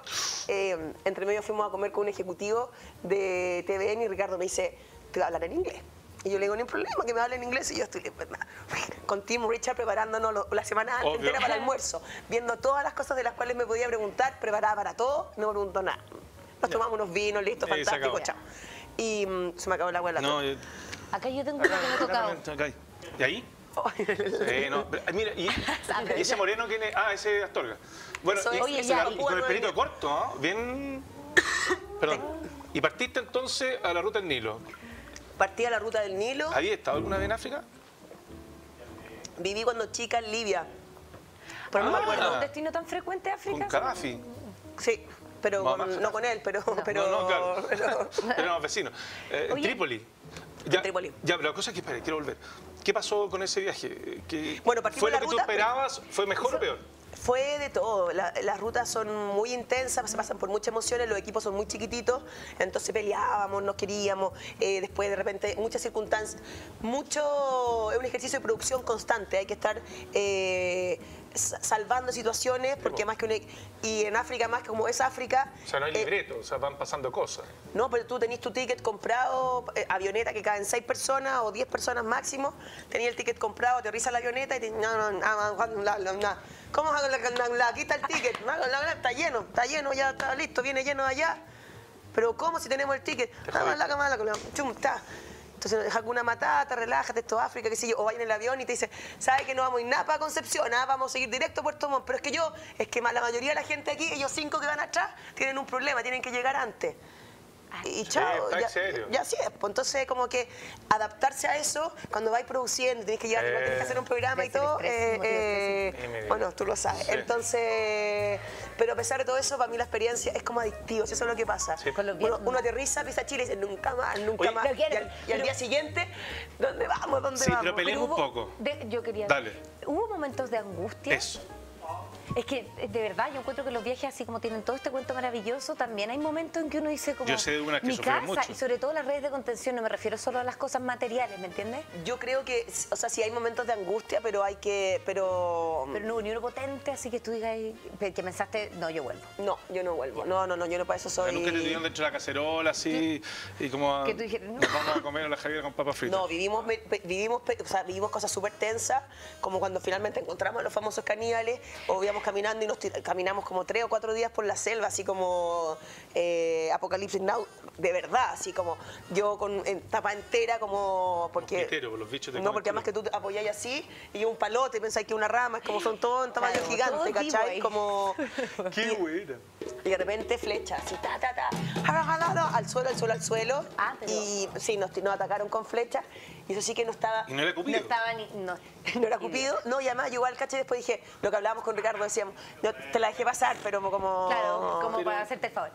C: Entre medio fuimos a comer con un ejecutivo de TVN y Ricardo me dice, te voy a hablar en inglés. Y yo le digo, no hay problema, que me hablen inglés. Y yo estoy con Tim Richard preparándonos la semana antes entera para el almuerzo, viendo todas las cosas de las cuales me podía preguntar, preparada para todo, no me preguntó nada. Nos tomamos unos vinos, listo, fantástico, chao. Y se me acabó el agua en la torre.
B: Acá yo tengo uno que me he tocado.
A: ¿Y ahí? No, mira, y ese moreno, ¿quién es? Ah, ese es Astorga. Bueno, y con el pelito corto, ¿no? Bien... Perdón. ¿Y partiste entonces a la ruta del Nilo?
C: Partí a la ruta del Nilo.
A: ¿Habías estado alguna vez en África?
C: Viví cuando chica en Libia. Pero no me acuerdo.
B: ¿Un destino tan frecuente África?
A: Con Gaddafi.
C: Sí, pero no con él, pero
A: claro. Éramos vecinos. En Trípoli.
C: En Trípoli.
A: Ya, pero la cosa es que, espera, quiero volver. ¿Qué pasó con ese viaje?
C: Bueno,
A: ¿Fue lo que tú esperabas? ¿Fue mejor o peor?
C: Fue de todo. Las rutas son muy intensas, se pasan por muchas emociones, los equipos son muy chiquititos, entonces peleábamos, nos queríamos, después de repente muchas circunstancias. Es un ejercicio de producción constante, hay que estar salvando situaciones, porque más que y en África, más que como es África...
A: O sea, no hay libreto, o sea, van pasando cosas.
C: No, pero tú tenés tu ticket comprado, avioneta que caen 6 personas o 10 personas máximo, tenías el ticket comprado, aterriza la avioneta y te... ¿Cómo hago aquí está el ticket? Está lleno, ya está listo, viene lleno de allá. Pero ¿cómo si tenemos el ticket? Entonces, Hakuna Matata, relájate, esto es África, qué sé yo. O vayan en el avión y te dicen, ¿sabes que no vamos a ir nada para Concepción? Vamos a seguir directo a Puerto Montt. Pero es que la mayoría de la gente aquí, ellos 5 que van atrás, tienen un problema, tienen que llegar antes. Y chao, ya así es. Pues entonces, como que adaptarse a eso, cuando vais produciendo, tienes que llegar, tienes que hacer un programa y todo, bueno, tú lo sabes. Sí. Entonces, pero a pesar de todo eso, para mí la experiencia es como adictivo, eso es lo que pasa. Sí. Uno aterriza, pisa Chile y dice, nunca más. Y al día siguiente, ¿dónde vamos?
A: Sí, pero peleemos un poco.
B: Yo quería...
A: Dale.
B: ¿Hubo momentos de angustia?
A: Eso.
B: Es que, de verdad, yo encuentro que los viajes, así como tienen todo este cuento maravilloso, también hay momentos en que uno dice como...
A: Yo sé de una que
B: mi
A: sufrió
B: casa,
A: mucho.
B: y sobre todo las redes de contención, no me refiero solo a las cosas materiales, ¿me entiendes?
C: Yo creo que, o sea, sí hay momentos de angustia, pero hay que... Pero
B: no hubo ni uno potente, así que tú digas que pensaste, no, yo vuelvo.
C: No, yo no vuelvo. No, yo no para eso soy...
A: Nunca te tuvieron dentro de la cacerola, así, y como...
B: Que tú dijeras, no.
A: Nos vamos a comer a la Javiera con papas fritas.
C: No, vivimos cosas súper tensas, como cuando finalmente encontramos a los famosos caníbales, o íbamos caminando y caminamos como 3 o 4 días por la selva, así como Apocalipsis Now, de verdad, así como yo con tapa entera, como porque...
A: Los bichos
C: no, porque además que tú te apoyáis así, y yo un palote, pensáis que una rama, es como son todos en tamaño gigante, ¿cachai? Como...
A: ¡Qué buena!
C: Y de repente flecha, así, al suelo. Y sí, nos atacaron con flechas. Y eso sí que no estaba...
A: ¿Y no era Cupido?
C: No era Cupido. No, y además yo igual, caché, después dije, lo que hablábamos con Ricardo, decíamos, yo te la dejé pasar, pero como...
B: Claro, como para hacerte el favor.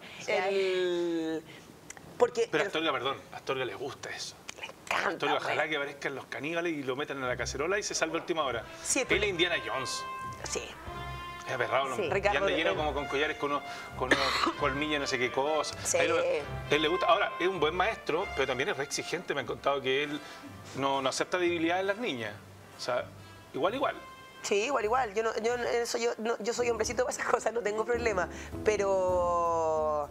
C: Pero
A: a Astorga le gusta eso.
C: Le encanta.
A: Astorga, ojalá que aparezcan los caníbales y lo metan en la cacerola y se salve a última hora.
C: Sí,
A: él es Indiana Jones.
C: Sí.
A: Es aperrado,
B: sí.
A: Y anda lleno como con collares, con unos colmillos, no sé qué cosa.
C: Sí.
A: Él le gusta. Ahora, es un buen maestro, pero también es re exigente. Me han contado que él no acepta debilidad en las niñas. O sea, igual.
C: Sí, igual. Yo soy hombrecito para esas cosas, no tengo problema. Pero...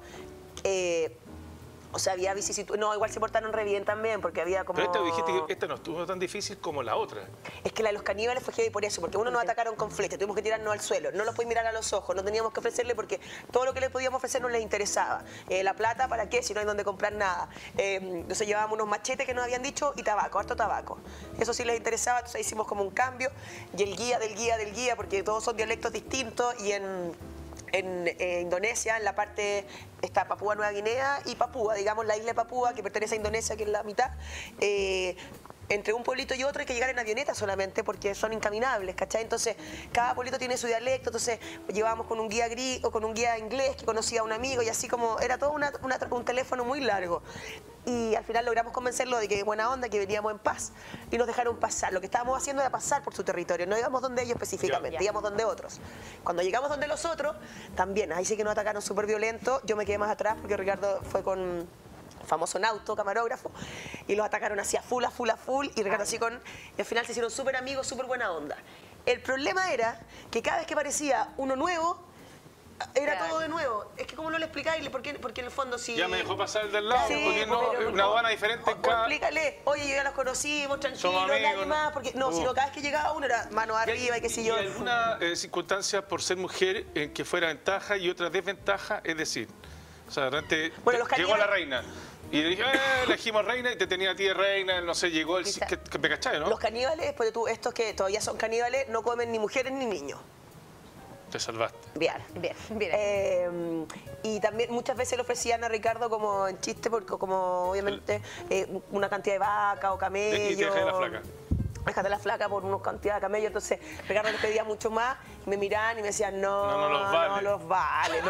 C: o sea, había vicisitudes. No, igual se portaron re bien también, porque había como...
A: Pero dijiste que esta no estuvo tan difícil como la otra.
C: Es que la de los caníbales fue heavy por eso, porque uno nos atacaron con flechas, tuvimos que tirarnos al suelo, no los podíamos mirar a los ojos, no teníamos que ofrecerle porque todo lo que les podíamos ofrecer no les interesaba. La plata, ¿para qué? Si no hay donde comprar nada. Entonces llevábamos unos machetes que nos habían dicho y tabaco, harto tabaco. Eso sí les interesaba, entonces hicimos como un cambio. Y el guía del guía, porque todos son dialectos distintos y en Indonesia, en la parte está Papúa Nueva Guinea y Papúa, digamos la isla de Papúa que pertenece a Indonesia, que es la mitad. Entre un pueblito y otro hay que llegar en avioneta solamente porque son incaminables, ¿cachai? Entonces, cada pueblito tiene su dialecto, entonces llevábamos con un guía gris o con un guía inglés que conocía a un amigo y así como era todo un teléfono muy largo. Y al final logramos convencerlo de que buena onda, que veníamos en paz y nos dejaron pasar. Lo que estábamos haciendo era pasar por su territorio, no íbamos donde ellos específicamente, íbamos donde otros. Cuando llegamos donde los otros, también, ahí sí que nos atacaron súper violento, yo me quedé más atrás porque Ricardo fue con... famoso nauto, camarógrafo, y los atacaron así a full, y Ricardo así con... Y al final se hicieron súper amigos, súper buena onda. El problema era que cada vez que aparecía uno nuevo, era
B: Claro.
C: todo de nuevo. Es que ¿cómo no le explicáis? Porque en el fondo si...
A: Ya me dejó pasar el del lado,
C: Sí,
A: porque no,
C: pero-
A: una aduana diferente en
C: O
A: cada...
C: explícale, oye, yo ya los conocimos, tranquilo,
A: Somos amigos,
C: nadie
A: ¿no?
C: más, porque no, sino cada vez que llegaba uno era mano arriba y qué sé yo.
A: ¿Y alguna circunstancia por ser mujer en que fuera ventaja y otra desventaja? Es decir, o sea, de repente
C: Bueno, los
A: llegó la
C: caníbales-
A: reina y le dije, elegimos reina y te tenía a ti de reina, no sé, llegó el...
B: Quizá.
A: que me cachai, ¿no?
C: Los caníbales, porque tú, estos que todavía son caníbales, no comen ni mujeres ni niños.
A: Te salvaste.
C: Bien.
B: Bien, bien.
C: Y también muchas veces le ofrecían a Ricardo como en chiste, porque como obviamente una cantidad de vaca o camello.
A: Y te dejé la flaca.
C: Déjate la flaca por una cantidad de camellos. Entonces Ricardo les pedía mucho más y me miraban y me decían, no los vale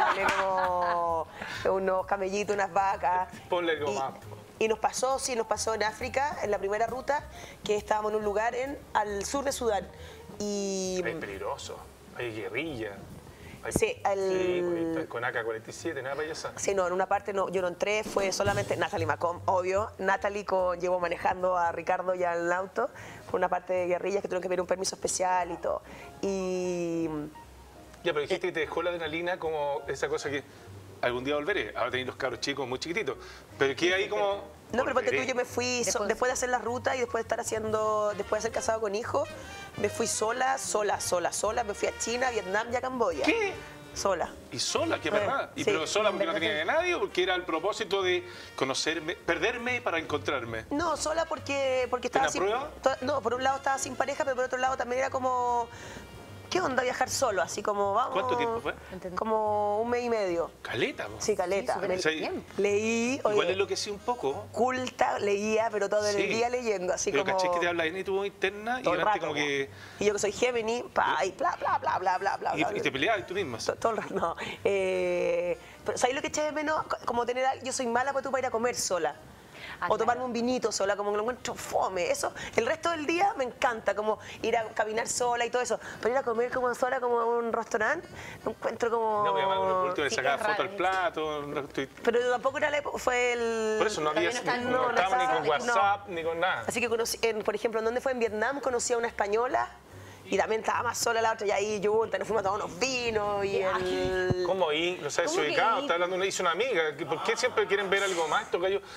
C: no, unos camellitos, unas vacas.
A: Ponle algo más.
C: Y nos pasó en África, en la primera ruta, que estábamos en un lugar al sur de Sudán. Y
A: Es peligroso, hay guerrilla. Hay...
C: Sí,
A: pues, con AK-47, nada payasa.
C: Sí, no, en una parte no, yo no entré, fue solamente Natalie Macom, obvio. Natalie llevó manejando a Ricardo ya en el auto. Fue una parte de guerrillas que tuvieron que pedir un permiso especial y todo. Y
A: Ya, pero dijiste que te dejó la adrenalina como esa cosa que algún día volveré. Ahora tenéis los cabros chicos muy chiquititos. Pero que ahí como...
C: no, pero ponte tú,
A: volveré.
C: yo me fui después de hacer la ruta y después de ser casado con hijos, me fui sola, me fui a China, Vietnam y a Camboya.
A: ¿Qué?
C: Sola.
A: ¿Y sola? ¿Qué verdad? ¿Y
C: sí,
A: pero sola porque no
B: verdad,
A: tenía de nadie o porque era el propósito de conocerme, perderme para encontrarme?
C: No, sola porque estaba
A: ¿Una
C: sin...
A: prueba?
C: No, por un lado estaba sin pareja, pero por otro lado también era como... ¿Qué onda viajar solo? Así como, vamos...
A: ¿Cuánto tiempo fue?
C: Como 1 mes y medio.
A: Caleta, po.
C: Sí, caleta.
B: Sí, súper
C: Me-
B: bien.
C: Leí,
A: Igual
C: oye,
A: enloquecí un poco.
C: culta, leía, pero todo
A: Sí.
C: el día leyendo, así
A: Pero
C: como...
A: caché que te habla en tu voz interna y
C: todo el
A: delante
C: rato,
A: como que...
C: Y yo que soy Gemini, pa, y bla, bla, bla, bla, bla, bla, bla.
A: Y te peleabas tú misma.
C: Todo el rato, no. Pero ¿sabes lo que eché de menos? Como tener... Yo soy mala para ir a comer sola.
B: Ah,
C: O tomarme
B: claro.
C: un vinito sola, como que lo encuentro fome. Eso, el resto del día me encanta, como ir a caminar sola y todo eso. Pero ir a comer como sola, como a un restaurante, lo encuentro como...
A: No, mi mamá con el último le
B: Sí,
A: sacaba
B: es
A: foto
B: raro.
A: al plato. no estoy-
C: Pero tampoco era la época, fue el...
A: Por eso no había
B: Todavía no
A: no,
B: está-
A: estábamos ni con
C: no.
A: WhatsApp ni con nada.
C: Así que conocí, por ejemplo, ¿en dónde fue? En Vietnam conocí a una española y también estaba más sola la otra y ahí juntas, nos fuimos a tomar unos vinos y el...
A: ¿Cómo ahí? No sabes
B: ¿Cómo que
A: ubicado,
B: ahí?
A: está hablando, hizo una amiga. ¿Por qué siempre quieren ver algo más? Estos gallos?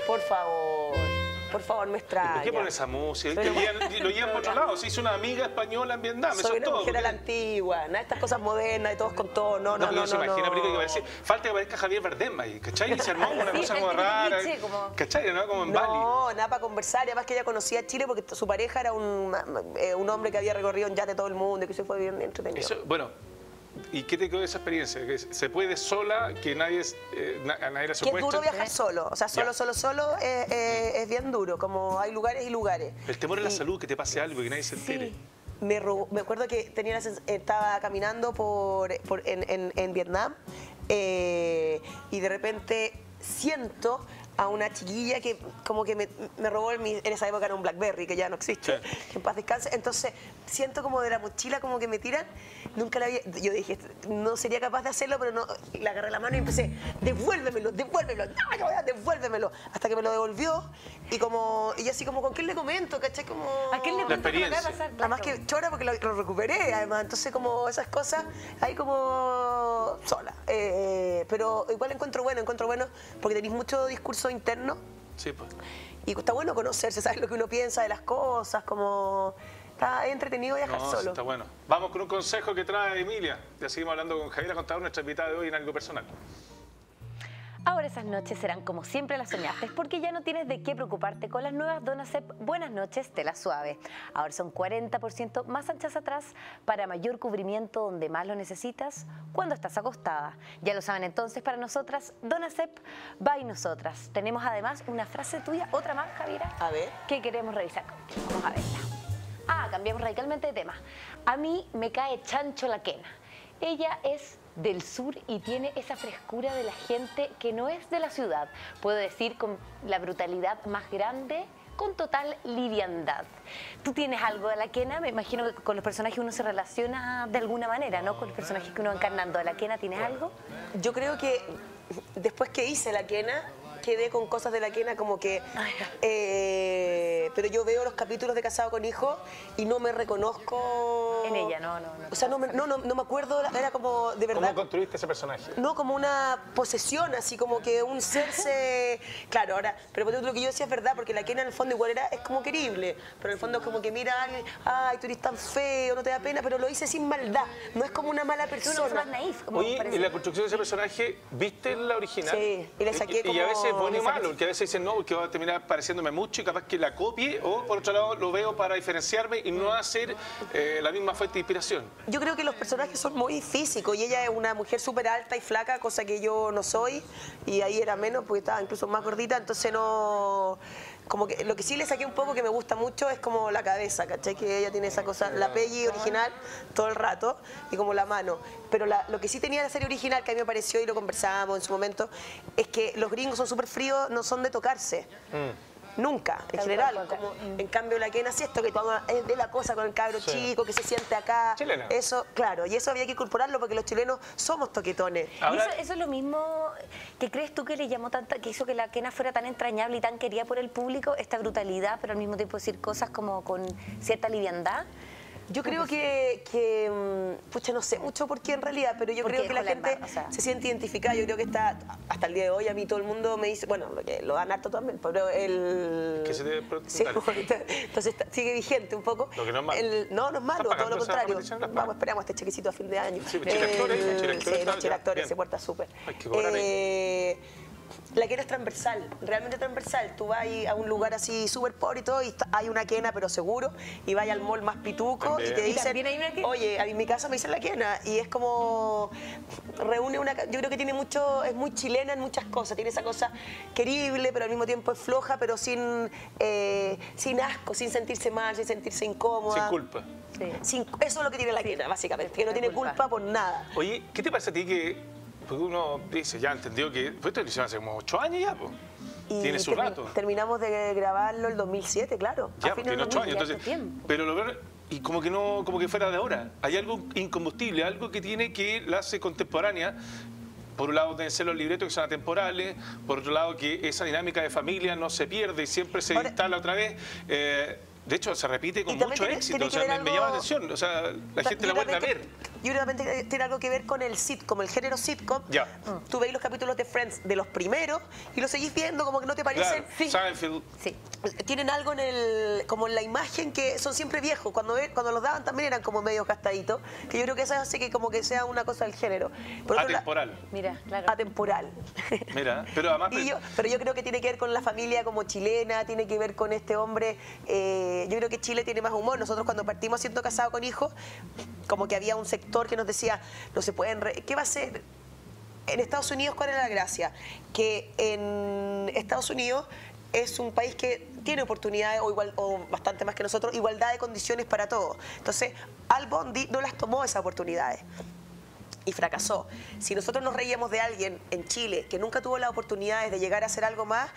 C: Por favor, me extraña.
A: ¿Por qué ponen esa música?
C: Pero-
A: Lo llevan por otro lado. Se hizo una amiga española en Vietnam. Eso
C: Soy
A: es
C: una
A: todo.
C: mujer a la
A: porque-
C: antigua, nada de estas cosas modernas, de todos con todo, no,
A: No, pero no se imagina,
C: no.
A: película que parece. Falta que aparezca Javier Bardem ahí, ¿cachai? Y se armó una
B: Sí,
A: cosa
B: el
A: como
B: típico
A: rara.
B: cliché, como-
A: ¿Cachai? ¿No? Como en Bali.
C: No, nada para conversar, y además que ella conocía Chile porque su pareja era un hombre que había recorrido en yate todo el mundo y que se fue bien entretenido.
A: Eso, bueno, ¿y qué te quedó de esa experiencia? Que se puede sola, que nadie, a nadie le ha
C: Que es
A: supuesto.
C: duro viajar solo, o sea,
A: Ya.
C: solo es bien duro, como hay lugares y lugares.
A: El temor a la
C: Y-
A: salud, que te pase algo y que nadie se entere.
C: Me acuerdo que estaba caminando en Vietnam y de repente siento a una chiquilla que como que me robó en esa época era un BlackBerry que ya no existe,
A: Sí.
C: que en paz descanse. Entonces siento como de la mochila como que me tiran, nunca la había, yo dije, no sería capaz de hacerlo, pero no, y le agarré la mano y empecé, devuélvemelo, devuélvemelo, hasta que me lo devolvió y yo así como, ¿con quién le comento? ¿Cachai? Como...
B: ¿A quién le
A: La
B: cuento que me acaba de
A: experiencia.
B: pasar?
C: Además
B: Claro.
C: que chora porque lo recuperé, además. Entonces, como esas cosas, ahí como sola. Pero igual encuentro bueno porque tenéis mucho discurso interno
A: Sí, pues.
C: y está bueno conocerse, sabes lo que uno piensa de las cosas, como... Está entretenido viajar
A: No, sí,
C: solo.
A: está bueno. Vamos con un consejo que trae Emilia. Ya seguimos hablando con Javiera Contador, nuestra invitada de hoy en algo personal.
B: Ahora esas noches serán como siempre las soñaste, porque ya no tienes de qué preocuparte con las nuevas Donacep Buenas Noches Tela Suave. Ahora son 40% más anchas atrás para mayor cubrimiento donde más lo necesitas cuando estás acostada. Ya lo saben entonces, para nosotras, Donacep by nosotras. Tenemos además una frase tuya, otra más, Javiera,
C: A ver.
B: que queremos revisar. Vamos a verla. Cambiamos radicalmente de tema. A mí me cae chancho la quena. Ella es del sur y tiene esa frescura de la gente que no es de la ciudad. Puedo decir con la brutalidad más grande, con total liviandad. Tú tienes algo de la quena, me imagino que con los personajes uno se relaciona de alguna manera, ¿no? Con los personajes que uno va encarnando. ¿De la quena tienes algo?
C: Yo creo que después que hice la quena, quedé con cosas de la Kena como que... pero yo veo los capítulos de Casado con Hijo y no me reconozco...
B: En ella, no.
C: O sea, no me acuerdo, era como de verdad...
A: ¿Cómo construiste ese personaje?
C: No, como una posesión, así como que un ser se... Claro, ahora, pero lo que yo decía es verdad, porque la Kena en el fondo igual es como querible, pero en el fondo es como que mira a alguien, ay, tú eres tan feo, no te da pena, pero lo hice sin maldad, no es como una mala persona.
B: Uno más naif, como
A: Oye,
B: parece.
A: en la construcción de ese personaje, ¿viste la original?
C: Sí, y le saqué como...
A: Y a veces es bueno y
C: le saqué-
A: malo, porque a veces dicen no, porque va a terminar pareciéndome mucho y capaz que la copie, o por otro lado lo veo para diferenciarme y no hacer la misma fuente de inspiración.
C: Yo creo que los personajes son muy físicos y ella es una mujer súper alta y flaca, cosa que yo no soy, y ahí era menos porque estaba incluso más gordita, entonces no... Como que lo que sí le saqué un poco que me gusta mucho es como la cabeza, ¿cachai? Que ella tiene esa cosa, la Peggy original todo el rato y como la mano. Pero lo que sí tenía la serie original, que a mí me pareció y lo conversábamos en su momento, es que los gringos son súper fríos, no son de tocarse. Nunca, en general. Como, en cambio, la Kena sí esto que toma, es de la cosa con el cabro chico, que se siente acá.
A: Chilena.
C: Eso, claro, y eso había que incorporarlo porque los chilenos somos toquetones.
A: Ahora-
B: ¿Y eso es lo mismo que crees tú que le llamó tanta, que hizo que la Kena fuera tan entrañable y tan querida por el público, esta brutalidad, pero al mismo tiempo decir cosas como con cierta liviandad?
C: Yo creo pucha, no sé mucho por qué en realidad, pero yo
B: Porque
C: creo que la
B: dejó la
C: gente
B: embarra, o sea.
C: se siente identificada. Yo creo que está, hasta el día de hoy, a mí todo el mundo me dice, bueno, lo dan harto también, pero el...
A: Que se debe
C: Sí,
A: preguntar.
C: entonces sigue vigente un poco.
A: Lo que no es malo.
C: No, no es malo,
A: ¿Están
C: todo lo
A: pagando esa
C: contrario.
A: competición? ¿Las
C: Vamos,
A: pagan?
C: esperamos este chequecito a fin de año.
A: Sí, Chile Actores, Chile Actores
C: Sí,
A: está-
C: los Chile
A: ya,
C: Actores
A: bien.
C: se porta súper.
A: Hay que cobrar ahí.
C: La Kena es transversal, realmente transversal. Tú vas ahí a un lugar así súper pobre y todo, y hay una Kena, pero seguro, y vas al mall más pituco
A: También.
C: y te
A: ¿Y
C: dicen,
B: también hay una Kena?
C: oye, en mi casa me dicen la Kena, y es como, reúne una... Yo creo que tiene mucho, es muy chilena en muchas cosas, tiene esa cosa querible, pero al mismo tiempo es floja, pero sin asco, sin sentirse mal, sin sentirse incómoda.
A: Sin culpa.
C: Eso es lo que tiene la Kena, básicamente, que no tiene culpa por nada.
A: Oye, ¿qué te parece a ti que... Porque uno dice, ya entendió que... Pues esto lo hicieron hace como 8 años ya, pues.
C: Y
A: Tiene su rato.
C: terminamos de grabarlo el 2007, claro.
A: Ya,
C: A
A: porque
C: fines
A: tiene
C: del
A: 8 años,
C: 2000.
A: entonces...
B: tiempo.
A: Pero lo veo... Y como que no, como que fuera de ahora. Hay algo incombustible, algo que tiene que la hace contemporánea. Por un lado deben ser los libretos que son atemporales, por otro lado que esa dinámica de familia no se pierde y siempre se
C: Ahora-
A: instala otra vez. De hecho, se repite con
C: Y también
A: mucho
C: tiene-
A: éxito.
C: tiene
A: O
C: que
A: sea,
C: ver
A: me llama la
C: algo-
A: atención. O sea, la gente la vuelve a ver.
C: Yo creo que tiene algo que ver con el sitcom, el género sitcom.
A: Ya.
C: Tú veis los capítulos de Friends de los primeros y los seguís viendo como que no te parecen.
A: Claro, Seinfeld.
B: Sí.
C: Tienen algo como en la imagen que son siempre viejos. Cuando los daban también eran como medio gastaditos. Que yo creo que eso hace que como que sea una cosa del género. Por otro
A: Atemporal.
B: Mira, claro.
C: Atemporal.
A: Mira, pero además...
C: Pero yo creo que tiene que ver con la familia como chilena, tiene que ver con este hombre. Yo creo que Chile tiene más humor. Nosotros cuando partimos siendo Casados con Hijos, como que había un sector que nos decía, no se pueden... ¿Qué va a ser? En Estados Unidos, ¿cuál es la gracia? Que en Estados Unidos es un país que tiene oportunidades, o bastante más que nosotros, igualdad de condiciones para todos. Entonces, Al Bundy no las tomó esas oportunidades y fracasó. Si nosotros nos reíamos de alguien en Chile que nunca tuvo las oportunidades de llegar a hacer algo más,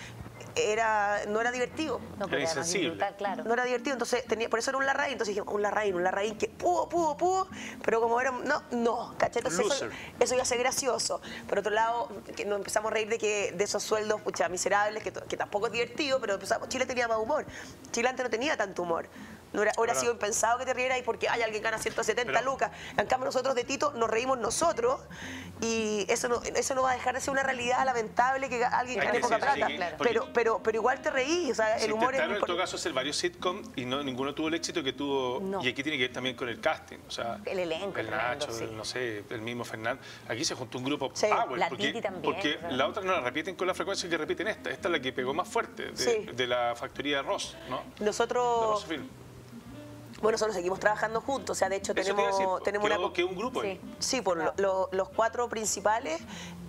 C: no era divertido.
B: No, porque además
A: insensible.
B: disfrutar, claro.
C: No era divertido, entonces por eso era un Larraín, entonces dijimos, un Larraín que pudo, pero como era, no, ¿cachai? Entonces
A: Loser.
C: eso iba a ser gracioso. Por otro lado, que nos empezamos a reír de esos sueldos, pucha, miserables, que tampoco es divertido, pero Chile tenía más humor. Chile antes no tenía tanto humor. No era, hubiera sido impensado que te rieras y porque hay alguien gana 170
A: Pero-
C: lucas. En cambio nosotros de Tito nos reímos nosotros y eso no va a dejar de ser una realidad lamentable que alguien
A: Hay
C: gane
A: que
C: poca
A: decir,
C: plata.
A: sí, claro.
C: Pero igual te reí, o sea,
A: Se
C: el humor es
A: intentaron en todo
C: importante.
A: caso hacer varios sitcoms y ninguno tuvo el éxito que tuvo.
B: No.
A: Y aquí tiene que ver también con el casting. O sea,
B: El elenco,
A: el
B: tremendo,
A: Nacho,
B: sí.
A: no sé, el mismo Fernando. Aquí se juntó un grupo
C: Sí,
A: power.
B: la
A: porque,
B: Titi también,
A: porque
B: o sea.
A: la otra no la repiten con la frecuencia que repiten esta. Esta es la que pegó más fuerte
C: Sí.
A: de la factoría de Ross, ¿no? De
C: Nosotros,
A: Ross Film.
C: bueno, nosotros seguimos trabajando juntos, o sea, de hecho
A: Eso te iba a decir,
C: tenemos una...
A: que un grupo.
B: Sí.
A: ahí.
C: Sí, por los cuatro principales,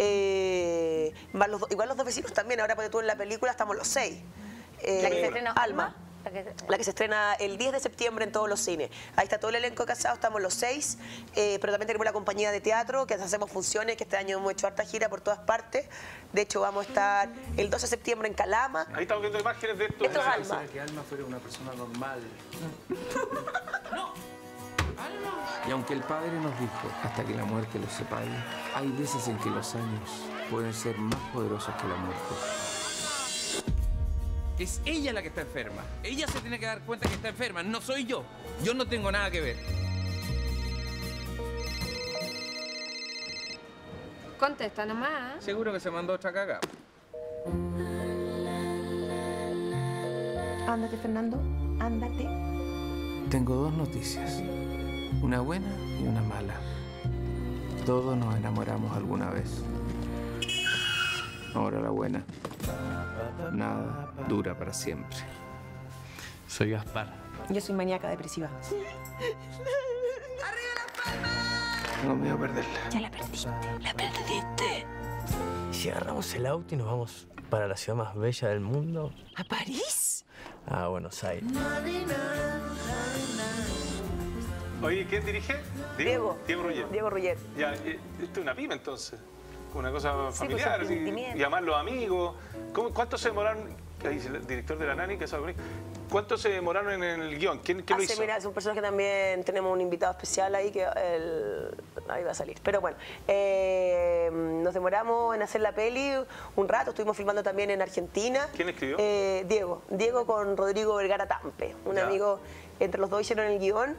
C: más igual los dos vecinos también, ahora porque tú en la película estamos los 6.
B: La que se estrena
C: Alma.
B: La que-
C: La que se estrena el 10 de septiembre en todos los cines. Ahí está todo el elenco de Casados, estamos los 6, pero también tenemos la compañía de teatro, que hacemos funciones, que este año hemos hecho harta gira por todas partes. De hecho, vamos a estar el 12 de septiembre en Calama.
A: Ahí estamos viendo imágenes de esto.
C: Esto es Alma.
E: Quisiera que Alma fuera una persona normal. Y aunque el Padre nos dijo, hasta que la muerte los separe, hay veces en que los años pueden ser más poderosos que la muerte. Es ella la que está enferma. Ella se tiene que dar cuenta que está enferma, no soy yo. Yo no tengo nada que ver.
F: Contesta nomás.
E: Seguro que se mandó otra cagada.
C: Ándate, Fernando, ándate.
E: Tengo dos noticias. Una buena y una mala. Todos nos enamoramos alguna vez. Ahora la buena. Nada dura para siempre. Soy Gaspar.
C: Yo soy maníaca depresiva.
E: Tengo miedo a perderla.
B: Ya la perdiste, la perdiste.
G: ¿Y si agarramos el auto y nos vamos para la ciudad más bella del mundo?
C: ¿A París?
G: A Buenos Aires.
A: Oye, ¿quién dirige?
C: Diego.
A: Diego Roger.
C: Diego Roger.
A: Ya, esto es una pyme entonces. Una cosa
B: Sí,
A: familiar,
B: pues,
A: así,
B: emprendimiento.
A: llamar los amigos. ¿Cuánto se demoraron? Ahí dice el director de la Nani, que es algo bonito. ¿Cuánto se demoraron en el guión? ¿Quién lo hizo?
C: Mira, es un personaje que también tenemos un invitado especial ahí que ahí va a salir. Pero bueno, nos demoramos en hacer la peli un rato. Estuvimos filmando también en Argentina.
A: ¿Quién escribió?
C: Diego. Diego con Rodrigo Vergara Tampe. Un
A: Ya.
C: amigo, entre los dos hicieron el guión.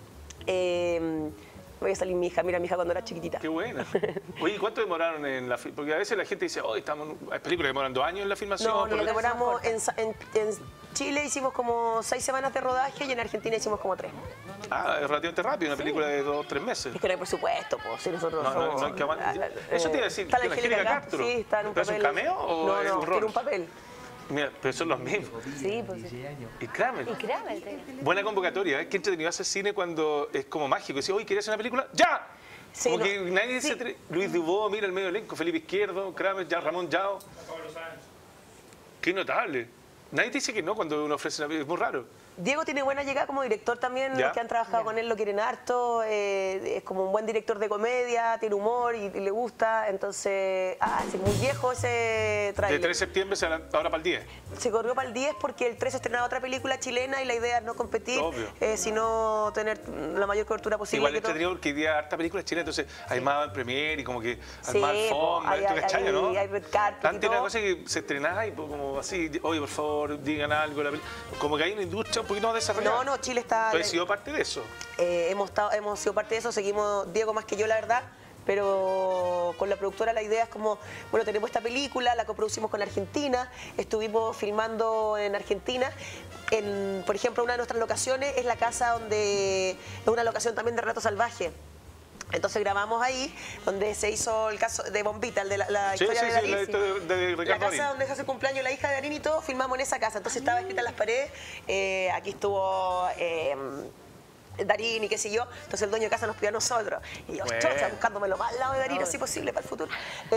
C: Voy a salir mi hija, mira mi hija cuando era chiquitita.
A: Qué buena. Oye, ¿cuánto demoraron en la filmación? Porque a veces la gente dice, oh, hay películas que demoran 2 años en la filmación.
C: No,
A: por
C: nos
A: lo-
C: demoramos en Chile hicimos como 6 semanas de rodaje y en Argentina hicimos como 3.
A: Ah, es relativamente rápido, una película de 2 o 3 meses.
C: Es que no hay presupuesto, pues, si nosotros
A: No,
C: somos...
A: hay que eso te iba a decir,
C: Está la
A: ¿que la
C: Angélica
A: Angélica
C: Castro?
A: Castro?
C: Sí, está en un
A: ¿Pero es un
C: papel.
A: cameo o
C: no,
A: es
C: no,
A: un rol?
C: tiene un papel.
A: Mira, pero son los mismos.
B: Sí, pues sí.
A: Y Kramer.
B: Y créame,
A: Buena convocatoria, ¿eh? Qué entretenido hacer cine cuando es como mágico. Dice, oye, ¿quieres hacer una película? ¡Ya!
C: Sí,
A: como
C: no,
A: que nadie
C: sí.
A: dice, Luis Dubó, mira el medio elenco, Felipe Izquierdo, Kramer, ya, Ramón Yao. Qué notable. Nadie te dice que no cuando uno ofrece una película, es muy raro.
C: Diego tiene buena llegada como director también,
A: Ya.
C: los que han trabajado con él lo quieren harto, es como un buen director de comedia, tiene humor y le gusta, entonces, es muy viejo ese
A: De
C: trailer.
A: 3 de septiembre ahora para el 10.
C: Se corrió para el 10 porque el 3 estrenaba otra película chilena y la idea es no competir,
A: Obvio.
C: sino tener la mayor cobertura posible.
A: Igual
C: que
A: es
C: todo.
A: entretenido porque hoy día harta película chilena, entonces hay más en premier y como que
C: Sí,
A: hay más alfombra,
C: hay-
A: ¿tú cachai,
C: hay-
A: no?
C: hay red carpet y
A: Antes era
C: todo.
A: cosa que se estrenaba y pues, como así, oye, por favor, digan algo. Como que hay una industria un poquito más desarrollada.
C: No, Chile está...
A: ¿Tú has sido parte de eso?
C: Hemos sido parte de eso, seguimos Diego más que yo, la verdad, pero con la productora la idea es como, bueno, tenemos esta película, la coproducimos con Argentina, estuvimos filmando en Argentina, por ejemplo, una de nuestras locaciones es la casa donde, es una locación también de Relato Salvaje. Entonces grabamos ahí, donde se hizo el caso de Bombita, el de la
A: Sí,
C: historia
A: sí,
C: de
A: sí,
C: Darín.
A: la historia de
C: La
A: Ricardo
C: casa
A: Darín.
C: donde se hace el cumpleaños la hija de Darín y todo, filmamos en esa casa. Entonces estaba escrita en las paredes, aquí estuvo Darín y qué sé yo. Entonces el dueño de casa nos pidió a nosotros. Y yo,
A: Bueno.
C: chocha, buscándomelo más al lado de Darín, así posible para el futuro.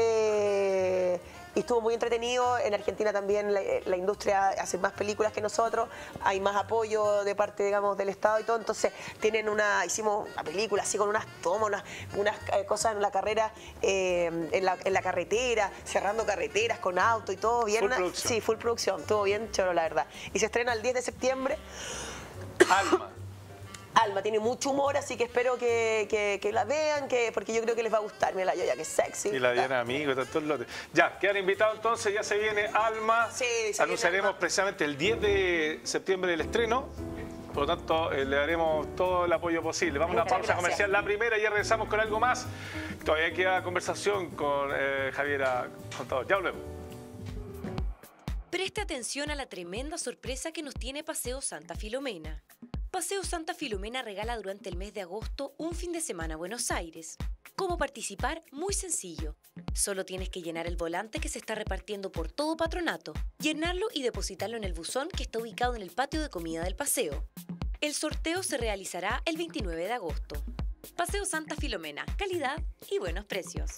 C: Y estuvo muy entretenido. En Argentina también la industria hace más películas que nosotros. Hay más apoyo de parte, digamos, del Estado y todo. Entonces hicimos una película así con unas tomas, unas cosas en la carrera, en la carretera, cerrando carreteras con auto y todo. Bien,
A: Full producción.
C: Sí, full producción. Estuvo bien choro, la verdad. Y se estrena el 10 de septiembre.
A: Alma.
C: Alma tiene mucho humor, así que espero que la vean, porque yo creo que les va a gustar. Mira la Yoya, que es sexy.
A: Y la Diana Amigo, tantos lotes. Ya, quedan invitados entonces, ya se viene Alma.
C: Sí, se viene
A: Anunciaremos
C: Alma.
A: precisamente el 10 de septiembre el estreno. Por lo tanto, le daremos todo el apoyo posible. Vamos a una
C: Muchas
A: pausa
C: gracias.
A: comercial, la primera, y ya regresamos con algo más. Todavía queda conversación con Javiera Contador. Ya volvemos.
D: Preste atención a la tremenda sorpresa que nos tiene Paseo Santa Filomena. Paseo Santa Filomena regala durante el mes de agosto un fin de semana a Buenos Aires. ¿Cómo participar? Muy sencillo. Solo tienes que llenar el volante que se está repartiendo por todo Patronato, llenarlo y depositarlo en el buzón que está ubicado en el patio de comida del paseo. El sorteo se realizará el 29 de agosto. Paseo Santa Filomena, calidad y buenos precios.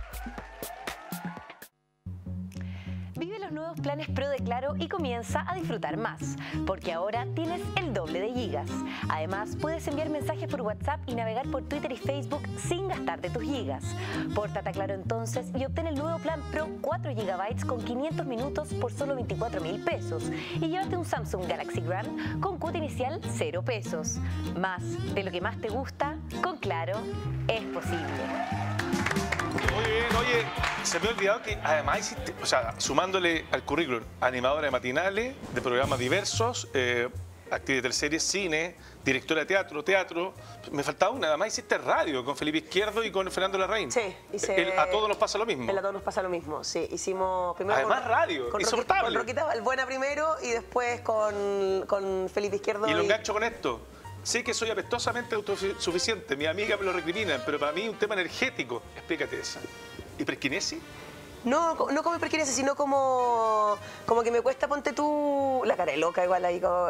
B: Vive los nuevos planes Pro de Claro y comienza a disfrutar más, porque ahora tienes el doble de gigas. Además, puedes enviar mensajes por WhatsApp y navegar por Twitter y Facebook sin gastarte tus gigas. Pórtate a Claro entonces y obtén el nuevo plan Pro 4 GB con 500 minutos por solo 24.000 pesos. Y llévate un Samsung Galaxy Grand con cuota inicial 0 pesos. Más de lo que más te gusta, con Claro es posible.
A: Muy bien, oye. Se me ha olvidado que además hiciste, o sea, sumándole al currículum, animadora de matinales, de programas diversos, actriz de teleseries, cine, directora de teatro. Me faltaba una, además hiciste radio con Felipe Izquierdo y con Fernando Larraín.
C: Sí, hice...
A: A todos nos pasa lo mismo.
C: A todos nos pasa lo mismo, sí. Hicimos primero
A: además radio, insoportable.
C: Con Roquita Balbuena primero y después con Felipe Izquierdo.
A: Y lo engancho con esto. Sé que soy apestosamente autosuficiente, mi amiga me lo recrimina, pero para mí un tema energético. Explícate esa. ¿Hiperquinesis?
C: No como hiperquinesis, sino como que me cuesta, ponte tú, la cara de loca igual ahí. Como,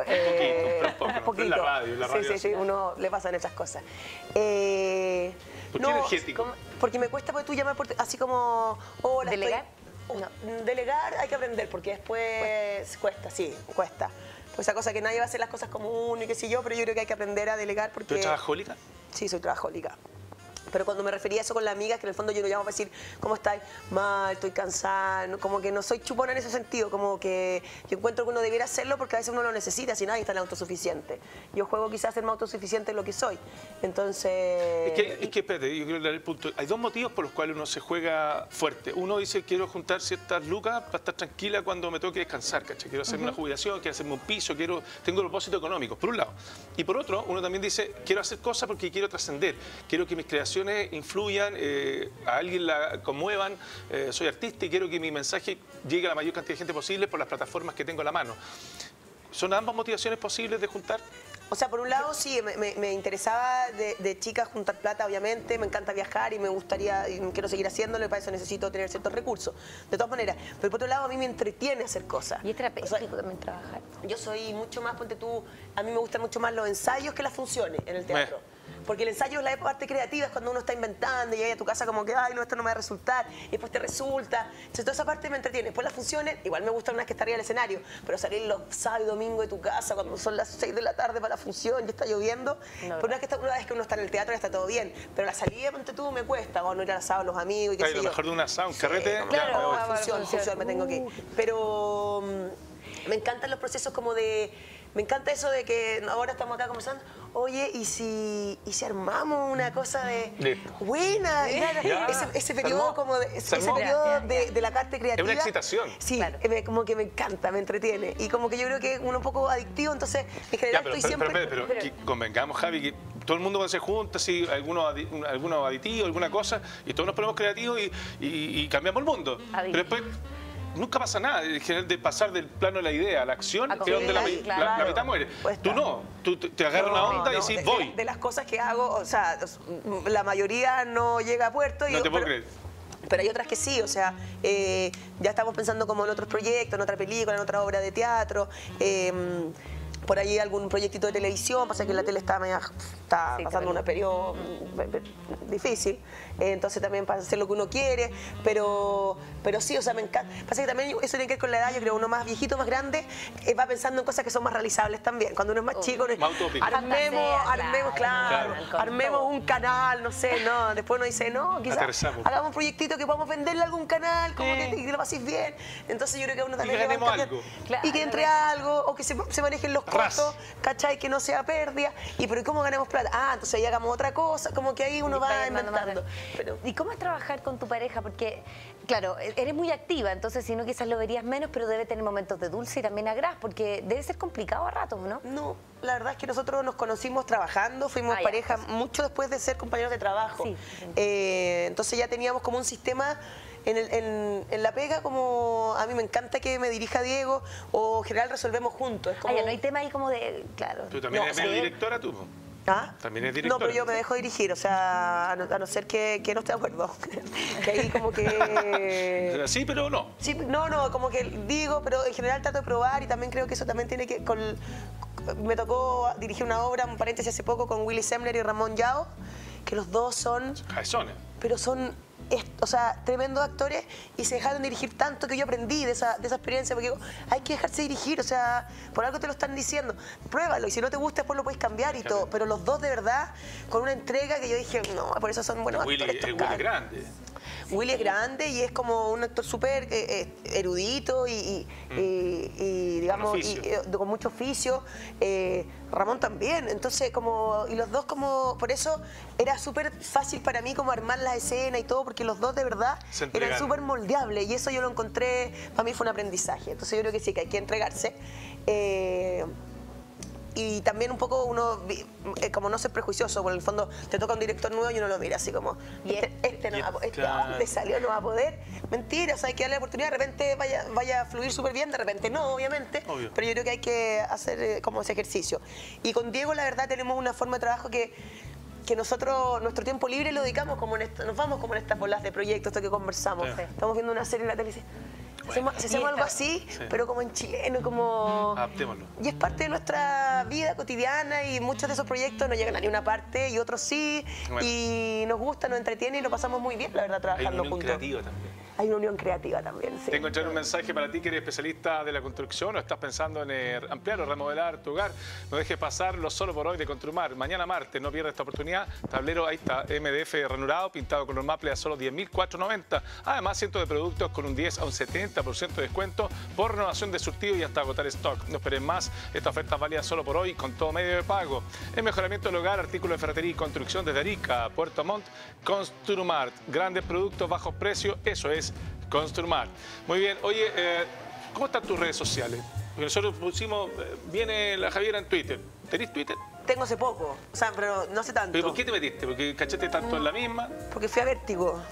A: un poquito. En la radio.
C: Sí, uno le pasan esas cosas.
A: ¿Por qué energético?
C: Porque me cuesta, porque tú llamar así como... Hola,
B: ¿Delegar?
C: Delegar hay que aprender, porque después cuesta. Pues esa cosa que nadie va a hacer las cosas como uno y qué sé yo, pero yo creo que hay que aprender a delegar porque...
A: ¿Tú eres trabajólica?
C: Sí, soy trabajólica. Pero cuando me refería a eso con la amiga, que en el fondo yo lo llamo para decir, ¿cómo estás? Mal, estoy cansada, ¿no? Como que no soy chupona en ese sentido, como que yo encuentro que uno debiera hacerlo porque a veces uno lo necesita, si nadie está en autosuficiente. Yo juego quizás a ser más autosuficiente en lo que soy. Entonces...
A: Es que espérate, yo quiero dar el punto. Hay dos motivos por los cuales uno se juega fuerte. Uno dice, quiero juntar ciertas lucas para estar tranquila cuando me toque descansar, ¿cachai? Quiero hacerme una jubilación, quiero hacerme un piso, tengo propósitos económicos, por un lado. Y por otro, uno también dice, quiero hacer cosas porque quiero trascender, quiero que mis creaciones influyan, a alguien la conmuevan, soy artista y quiero que mi mensaje llegue a la mayor cantidad de gente posible por las plataformas que tengo a la mano. ¿Son ambas motivaciones posibles de juntar?
C: O sea, por un lado sí, me interesaba de chica juntar plata, obviamente, me encanta viajar y me gustaría, y quiero seguir haciéndolo y para eso necesito tener ciertos recursos, de todas maneras. Pero por otro lado a mí me entretiene hacer cosas.
B: Y es terapéutico también trabajar.
C: Yo soy mucho más, ponte tú, a mí me gustan mucho más los ensayos que las funciones en el teatro. Porque el ensayo es la parte creativa, es cuando uno está inventando y llega a tu casa como que, ay, no, esto no me va a resultar, y después te resulta. Entonces toda esa parte me entretiene. Después las funciones, igual me gusta una vez que está arriba del escenario, pero salir los sábados y domingos de tu casa cuando son las 6 de la tarde para la función y está lloviendo, una vez que uno está en el teatro ya está todo bien, pero la salida, ponte tú, me cuesta, o no ir al asado los amigos y qué sé yo.
A: Lo mejor de un asado, un carrete,
C: claro, función, me tengo que ir. Pero me encantan los procesos como de... Me encanta eso de que ahora estamos acá conversando, oye, ¿y si armamos una cosa de buena? Ese periodo como de la parte creativa.
A: Es una excitación.
C: Sí, claro. Como que me encanta, me entretiene. Y como que yo creo que es un poco adictivo, entonces en general estoy siempre...
A: Pero convengamos, Javi, que todo el mundo cuando se junta, si algunos aditivos, alguna cosa, y todos nos ponemos creativos y cambiamos el mundo. Pero después... Nunca pasa nada, en general, de pasar del plano de la idea a la acción, que es donde la mitad muere. Tú no, tú te agarras una onda y decís, voy.
C: De las cosas que hago, o sea, la mayoría no llega a puerto.
A: No te puedo creer.
C: Pero hay otras que sí, o sea, ya estamos pensando como en otros proyectos, en otra película, en otra obra de teatro. Por ahí algún proyectito de televisión, pasa que la tele está pasando un periodo difícil, entonces también para hacer lo que uno quiere, pero sí, o sea, me encanta. Pasa que también eso tiene que ver con la edad, yo creo, uno más viejito, más grande, va pensando en cosas que son más realizables también. Cuando uno es más chico, armemos un canal, no sé, no, después uno dice, no, quizás hagamos un proyectito que podamos venderle a algún canal, como que lo paséis bien. Entonces yo creo que uno también... Y que entre algo, o que se manejen los costos, ¿cachai? Que no sea pérdida. Pero ¿cómo ganamos plata? Entonces ahí hagamos otra cosa, como que ahí uno va inventando.
B: ¿Y cómo es trabajar con tu pareja? Porque, claro, eres muy activa, entonces si no quizás lo verías menos, pero debe tener momentos de dulce y también a gras, porque debe ser complicado a ratos, ¿no? No,
C: la verdad es que nosotros nos conocimos trabajando, fuimos pareja mucho después de ser compañeros de trabajo. Sí. Entonces ya teníamos como un sistema... En la pega, como a mí me encanta que me dirija Diego, o en general resolvemos juntos. Es como...
B: no hay tema ahí como de... Claro.
A: ¿Tú también eres directora tú? También es directora.
C: No, pero yo me dejo dirigir, o sea, a no ser que no esté de acuerdo. Que ahí como que...
A: Sí, pero no.
C: Sí, no, como que digo, pero en general trato de probar y también creo que eso también tiene que... Me tocó dirigir una obra, un paréntesis hace poco, con Willy Semler y Ramón Yao, que los dos son...
A: Cabezones.
C: Pero son... O sea, tremendos actores y se dejaron dirigir tanto que yo aprendí de esa experiencia, porque digo, hay que dejarse dirigir, o sea, por algo te lo están diciendo, pruébalo y si no te gusta después lo puedes cambiar y todo, pero los dos de verdad, con una entrega que yo dije, no, por eso son buenos actores.
A: Willy es grande.
C: Willy es grande y es como un actor súper erudito y digamos, con mucho oficio. Ramón también, entonces como, y los dos como, por eso era súper fácil para mí como armar la escena y todo, porque los dos de verdad eran súper moldeables y eso yo lo encontré, para mí fue un aprendizaje, entonces yo creo que sí, que hay que entregarse. Y también un poco uno, como no ser prejuicioso, por el fondo te toca un director nuevo y uno lo mira así como, ¿dónde salió? No va a poder. Mentira, o sea, hay que darle la oportunidad, de repente vaya a fluir súper bien, de repente no, obviamente, pero yo creo que hay que hacer como ese ejercicio. Y con Diego, la verdad, tenemos una forma de trabajo que nosotros, nuestro tiempo libre lo dedicamos como en nos vamos como en estas bolas de proyectos, esto que conversamos. Estamos viendo una serie en la tele y hacemos algo así, pero como en chileno, como...
A: Adaptémoslo.
C: Y es parte de nuestra vida cotidiana y muchos de esos proyectos no llegan a ninguna parte y otros sí, y nos gusta, nos entretiene y lo pasamos muy bien, la verdad, trabajando juntos.
A: Hay una unión creativa también.
C: Hay una unión creativa también, sí.
A: Tengo que entrar un mensaje para ti que eres especialista de la construcción o estás pensando en ampliar o remodelar tu hogar. No dejes pasar lo solo por hoy de Construmar. Mañana martes, no pierdas esta oportunidad. Tablero, ahí está, MDF ranurado, pintado con un maple a solo 10.490. Además, cientos de productos con un 10 a un 70% de descuento por renovación de surtido y hasta agotar stock. No esperen más, esta oferta es válida solo por hoy con todo medio de pago. El mejoramiento del hogar, artículos de ferretería y construcción desde Arica, Puerto Montt, Construmart. Grandes productos, bajos precios, eso es Construmart. Muy bien, oye, ¿cómo están tus redes sociales? Porque nosotros pusimos, viene la Javiera en Twitter. ¿Tenés Twitter?
C: Tengo hace poco, o sea, pero no hace tanto.
A: ¿Pero por qué te metiste? ¿Porque cachaste tanto en la misma?
C: Porque fui a Vértigo.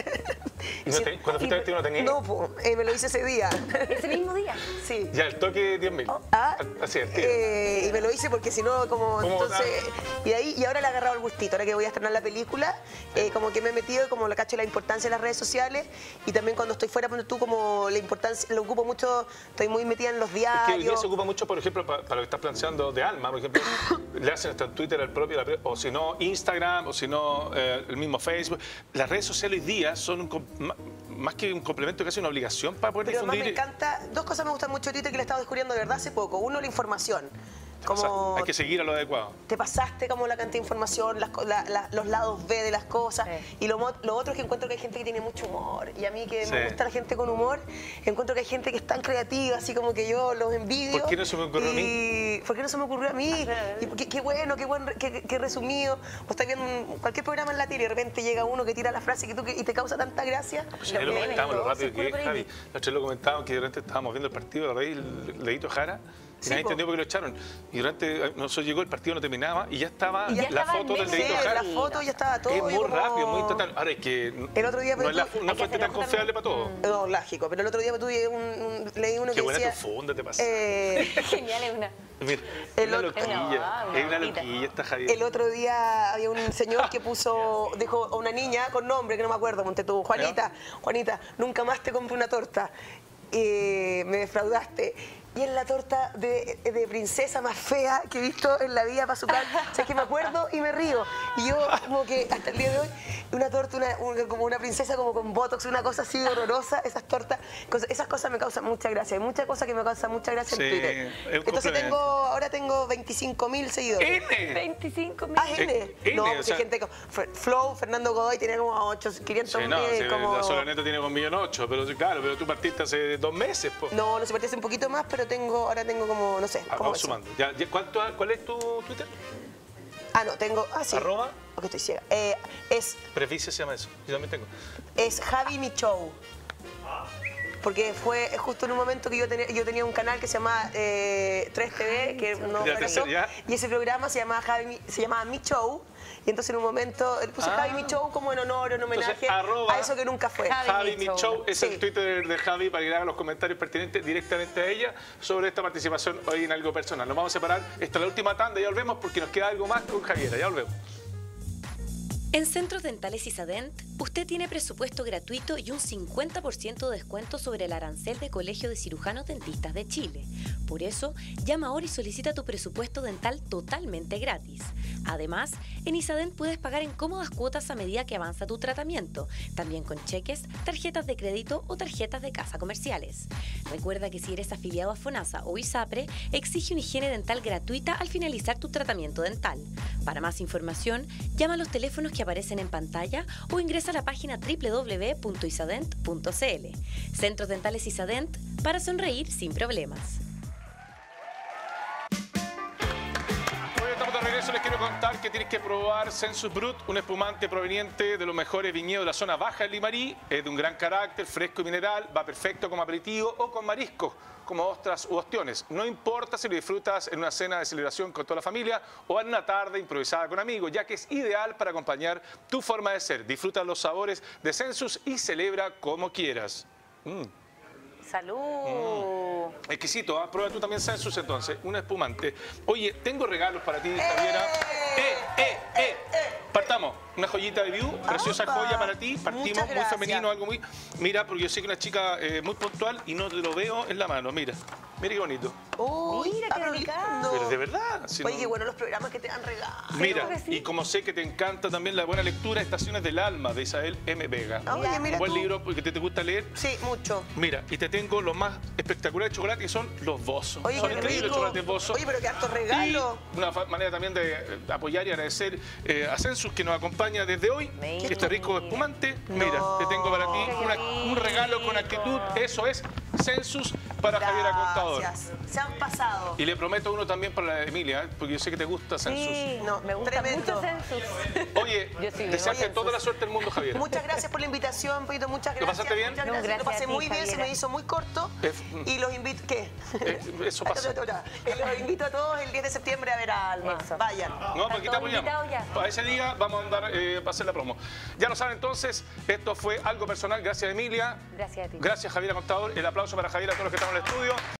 A: ¿Y cuando fuiste a Vértigo no tenías?
C: No, me lo hice ese día.
B: ¿Ese mismo día?
C: Sí.
A: Ya, el toque 10.000. Así es,
C: y me lo hice porque si no, como entonces... Y ahora le he agarrado el gustito, ahora que voy a estrenar la película, como que me he metido, como le cacho la importancia de las redes sociales y también cuando estoy fuera, tú como la importancia, lo ocupo mucho, estoy muy metida en los diarios.
A: Es que hoy día se ocupa mucho, por ejemplo, para lo que estás planteando de Alma, por ejemplo, le hacen hasta Twitter al propio, o si no Instagram, o si no el mismo Facebook. Las redes sociales hoy día son más que un complemento, casi una obligación para poder difundir.
C: Pero además me encanta, dos cosas me gustan mucho de Twitter que le he estado descubriendo de verdad hace poco. Uno, la información. Como
A: hay que seguir a lo adecuado.
C: Te pasaste como la cantidad de información, los lados B de las cosas. Sí. Y lo otro es que encuentro que hay gente que tiene mucho humor. Y a mí que me gusta la gente con humor, encuentro que hay gente que es tan creativa, así como que yo los envidio.
A: ¿Por qué no se me ocurrió a mí?
C: ¿Por qué no se me ocurrió a mí? Y qué bueno, qué resumido. Vos estás viendo cualquier programa en la tele y de repente llega uno que tira la frase y te causa tanta gracia.
A: Pues ya lo comentamos, lo rápido que es, Javi. Nosotros lo comentábamos que durante estábamos viendo el partido del Rey, el Leito Jara. Y nadie entendió por qué lo echaron. Y durante nosotros llegó, el partido no terminaba y ya estaba la foto del dedito Jara.
C: La foto ya estaba todo.
A: Es muy rápido, muy instantáneo. Ahora es que
C: el otro día,
A: no es una fuente tan confiable para todo.
C: No, lógico. Pero el otro día leí uno que decía...
A: Qué buena tu funda te pasa.
B: Genial, es una...
A: Mira, es una loquilla. Es una loquilla esta Javier.
C: El otro día había un señor que dijo a una niña con nombre, que no me acuerdo, ponte tú, Juanita, nunca más te compro una torta. Me defraudaste. Y es la torta de princesa más fea que he visto en la vida para azúcar. O sea, es que me acuerdo y me río. Y yo, como que hasta el día de hoy, una torta, como una princesa como con botox, una cosa así horrorosa, esas tortas, esas cosas me causan mucha gracia. Hay muchas cosas que me causan mucha gracia en Twitter. Entonces ahora tengo 25.000 seguidores.
B: ¡N! 25.000.
C: Ah, N. No, pues hay gente como Flow, Fernando Godoy tiene como 500.000.
A: La Solaneta tiene como 1.800.000, pero claro, pero tú partiste hace 2 meses. Po.
C: No, se partí hace un poquito más, pero ahora tengo como, no sé.
A: Vamos sumando. ¿Cuál es tu Twitter?
C: No, tengo... sí.
A: ¿Arroba?
C: Porque estoy ciega.
A: Preficia se llama eso. Yo también tengo.
C: Es Javi Mi Show. Porque fue justo en un momento que yo tenía un canal que se llamaba 3TV, que no apareció, y ese programa se llamaba Mi Show. Y entonces en un momento puse Javi Mi Show como en honor, en homenaje a eso que nunca fue.
A: Javi Mi Show es el Twitter de Javi para que le haga los comentarios pertinentes directamente a ella sobre esta participación hoy en algo personal. Nos vamos a separar. Esta es la última tanda, ya volvemos porque nos queda algo más con Javiera. Ya volvemos.
D: En Centros Dentales Isadent, usted tiene presupuesto gratuito y un 50% de descuento sobre el arancel de Colegio de Cirujanos Dentistas de Chile. Por eso, llama ahora y solicita tu presupuesto dental totalmente gratis. Además, en Isadent puedes pagar en cómodas cuotas a medida que avanza tu tratamiento, también con cheques, tarjetas de crédito o tarjetas de casa comerciales. Recuerda que si eres afiliado a FONASA o ISAPRE, exige una higiene dental gratuita al finalizar tu tratamiento dental. Para más información, llama a los teléfonos que aparecen en pantalla o ingresa a la página www.isadent.cl. Centros Dentales Isadent, para sonreír sin problemas.
A: De regreso les quiero contar que tienes que probar Sensus Brut, un espumante proveniente de los mejores viñedos de la zona baja del Limarí. Es de un gran carácter, fresco y mineral, va perfecto como aperitivo o con mariscos, como ostras u ostiones. No importa si lo disfrutas en una cena de celebración con toda la familia o en una tarde improvisada con amigos, ya que es ideal para acompañar tu forma de ser. Disfruta los sabores de Sensus y celebra como quieras.
B: ¡Salud!
A: Exquisito, ¿eh? Prueba tú también Sensus entonces, un espumante. Oye, tengo regalos para ti, Javiera. Partamos, una joyita de View, preciosa joya para ti. Partimos muy femenino, algo muy... Mira, porque yo sé que una chica muy puntual y no te lo veo en la mano, mira. Mira qué bonito.
C: Uy,
B: Mira qué delicado.
A: Pero de verdad. Si
C: Oye,
A: no...
C: qué bueno los programas que te dan regalos.
A: Mira,
B: que sí.
A: y como sé que te encanta también la buena lectura, Estaciones del Alma, de Isabel M. Vega.
C: Oye, mira
A: Un buen
C: tú.
A: libro porque te gusta leer.
C: Sí, mucho.
A: Mira, y te tengo los más espectaculares de chocolate que son los Bozos.
C: Oye,
A: Son
C: qué
A: increíbles los
C: rico.
A: chocolates Bozos.
C: Oye, pero qué harto regalo.
A: Y una manera también de apoyar y agradecer a Sensus, que nos acompaña desde hoy.
B: Mira.
A: Este rico espumante. Mira,
C: No.
A: te tengo para ti un regalo con actitud. Eso es Sensus para Javiera Contador.
C: Gracias. Se han pasado.
A: Y le prometo uno también para la Emilia, porque yo sé que te gusta Sensus.
B: Sí,
C: No,
B: me gusta
C: tremendo.
B: mucho Sensus.
A: Oye,
B: Yo sí,
A: desearte
B: oye,
A: toda la suerte del mundo, Javiera.
C: Muchas gracias por la invitación, Pedrito. Muchas
A: ¿Lo
C: gracias.
A: pasaste bien?
C: Muchas
B: No,
C: gracias. Lo
B: gracias
C: pasé
B: a ti,
C: muy bien, se
B: Javiera.
C: me hizo muy corto.
A: Es-
C: Y los invito... ¿Qué?
A: Eso pasa.
C: Los invito a todos el 10 de septiembre a ver a Alma.
B: Eso.
C: Vayan.
A: No, porque aquí te
B: todos invitados ya.
A: apoyamos. Para ese día vamos a andar para hacer la promo. Ya lo saben entonces, esto fue algo personal. Gracias, Emilia.
B: Gracias a ti.
A: Gracias, Javiera Contador. El aplauso para Javiera, a todos los que estamos en el estudio.